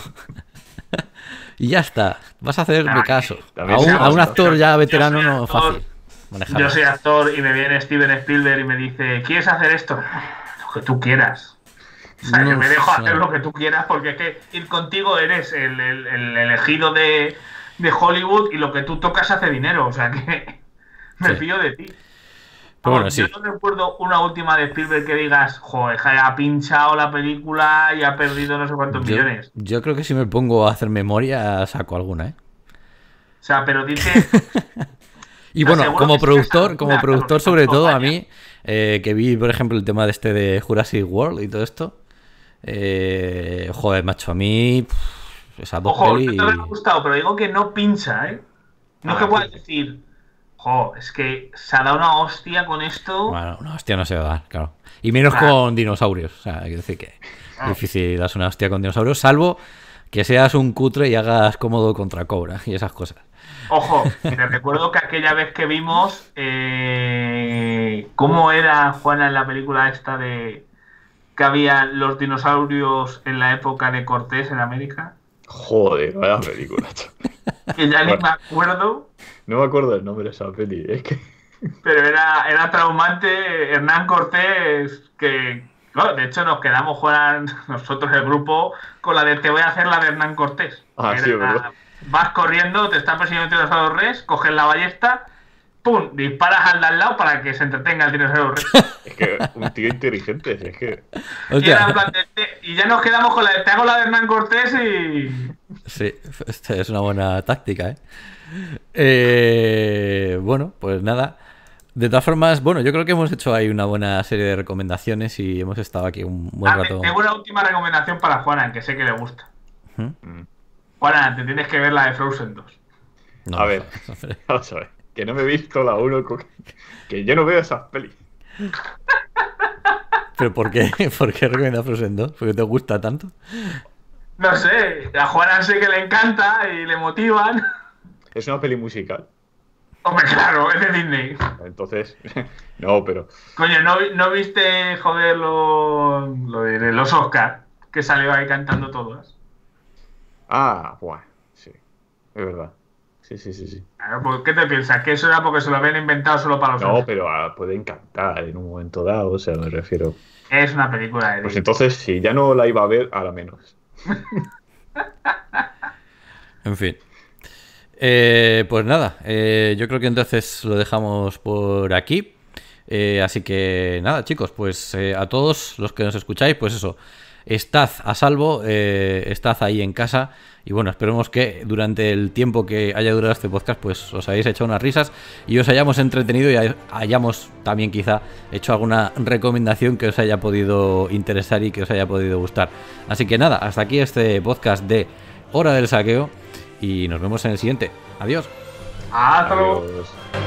Y ya está, vas a hacerme ah, caso. A un, a un actor ya veterano no es fácil manejarlo. Yo soy actor y me viene Steven Spielberg y me dice, ¿quieres hacer esto? Lo que tú quieras. O sea, no, que me dejo no. hacer lo que tú quieras, porque es que ir contigo eres el, el, el elegido de, de Hollywood y lo que tú tocas hace dinero. O sea que me sí. fío de ti. Bueno, Vamos, sí. Yo no recuerdo una última de Spielberg que digas, joder, ha pinchado la película y ha perdido no sé cuántos yo, millones. Yo creo que si me pongo a hacer memoria saco alguna, ¿eh? O sea, pero dice... Y bueno, como productor, como productor sobre todo a mí, eh, que vi, por ejemplo, el tema de este de Jurassic World y todo esto, eh, joder, macho, a mí pff, esa dos Ojo, peli... no me ha gustado, pero digo que no pincha, ¿eh? No ah, es que puedas decir... Jo, es que se ha dado una hostia con esto. Bueno, una hostia no se va a dar, claro. Y menos claro. con dinosaurios. O sea, quiero decir que es difícil darse una hostia con dinosaurios, salvo que seas un cutre y hagas cómodo contra Cobra y esas cosas. Ojo, te recuerdo que aquella vez que vimos eh, cómo era, Juana, en la película esta de que había los dinosaurios en la época de Cortés en América. Joder, vaya película. Que ya ni me acuerdo. No me acuerdo el nombre de esa peli, es que... Pero era, era traumante. Hernán Cortés, que Claro, de hecho nos quedamos fuera nosotros el grupo con la de te voy a hacer la de Hernán Cortés. Ah, sí, Era, ¿verdad? vas corriendo, te están persiguiendo un tiranosaurio res, coges la ballesta, pum, disparas al de al lado para que se entretenga el tiranosaurio res. Es que un tío inteligente, es que... Y, era en Hostia, plan de- de- y ya nos quedamos con la de te hago la de Hernán Cortés y... sí, esta es una buena táctica, ¿eh? Eh, Bueno, pues nada. De todas formas, bueno, yo creo que hemos hecho ahí una buena serie de recomendaciones y hemos estado aquí un buen Ah, te- rato. tengo una última recomendación para Juanan, que sé que le gusta. ¿Mm? Mm. Juanan, te tienes que ver la de Frozen dos. No, A ver, vamos a ver. Que no me he visto la uno, que yo no veo esas pelis. ¿Pero por qué? ¿Por qué recomiendas Frozen dos? ¿Porque te gusta tanto? No sé, a Juanan sé que le encanta y le motivan. Es una peli musical. Hombre, claro, es de Disney. Entonces, no, pero... Coño, ¿no, vi- no viste, joder, lo, lo de los Oscars? Que salió ahí cantando todas. Ah, buah, sí. Es verdad. Sí, sí, sí, sí. Claro, pues, ¿qué te piensas? ¿Que eso era porque se lo habían inventado solo para los No, Oscars? pero ah, puede encantar en un momento dado, o sea, me refiero. Es una película de Pues Disney. entonces, si ya no la iba a ver, a la menos. En fin. Eh, pues nada, eh, yo creo que entonces lo dejamos por aquí. Eh, así que nada, chicos, pues eh, a todos los que nos escucháis, pues eso, estad a salvo, eh, estad ahí en casa. Y bueno, esperemos que durante el tiempo que haya durado este podcast, pues os hayáis hecho unas risas y os hayamos entretenido y hay- hayamos también quizá hecho alguna recomendación que os haya podido interesar y que os haya podido gustar. Así que nada, hasta aquí este podcast de Hora del Saqueo y nos vemos en el siguiente. Adiós. Hasta luego. Adiós.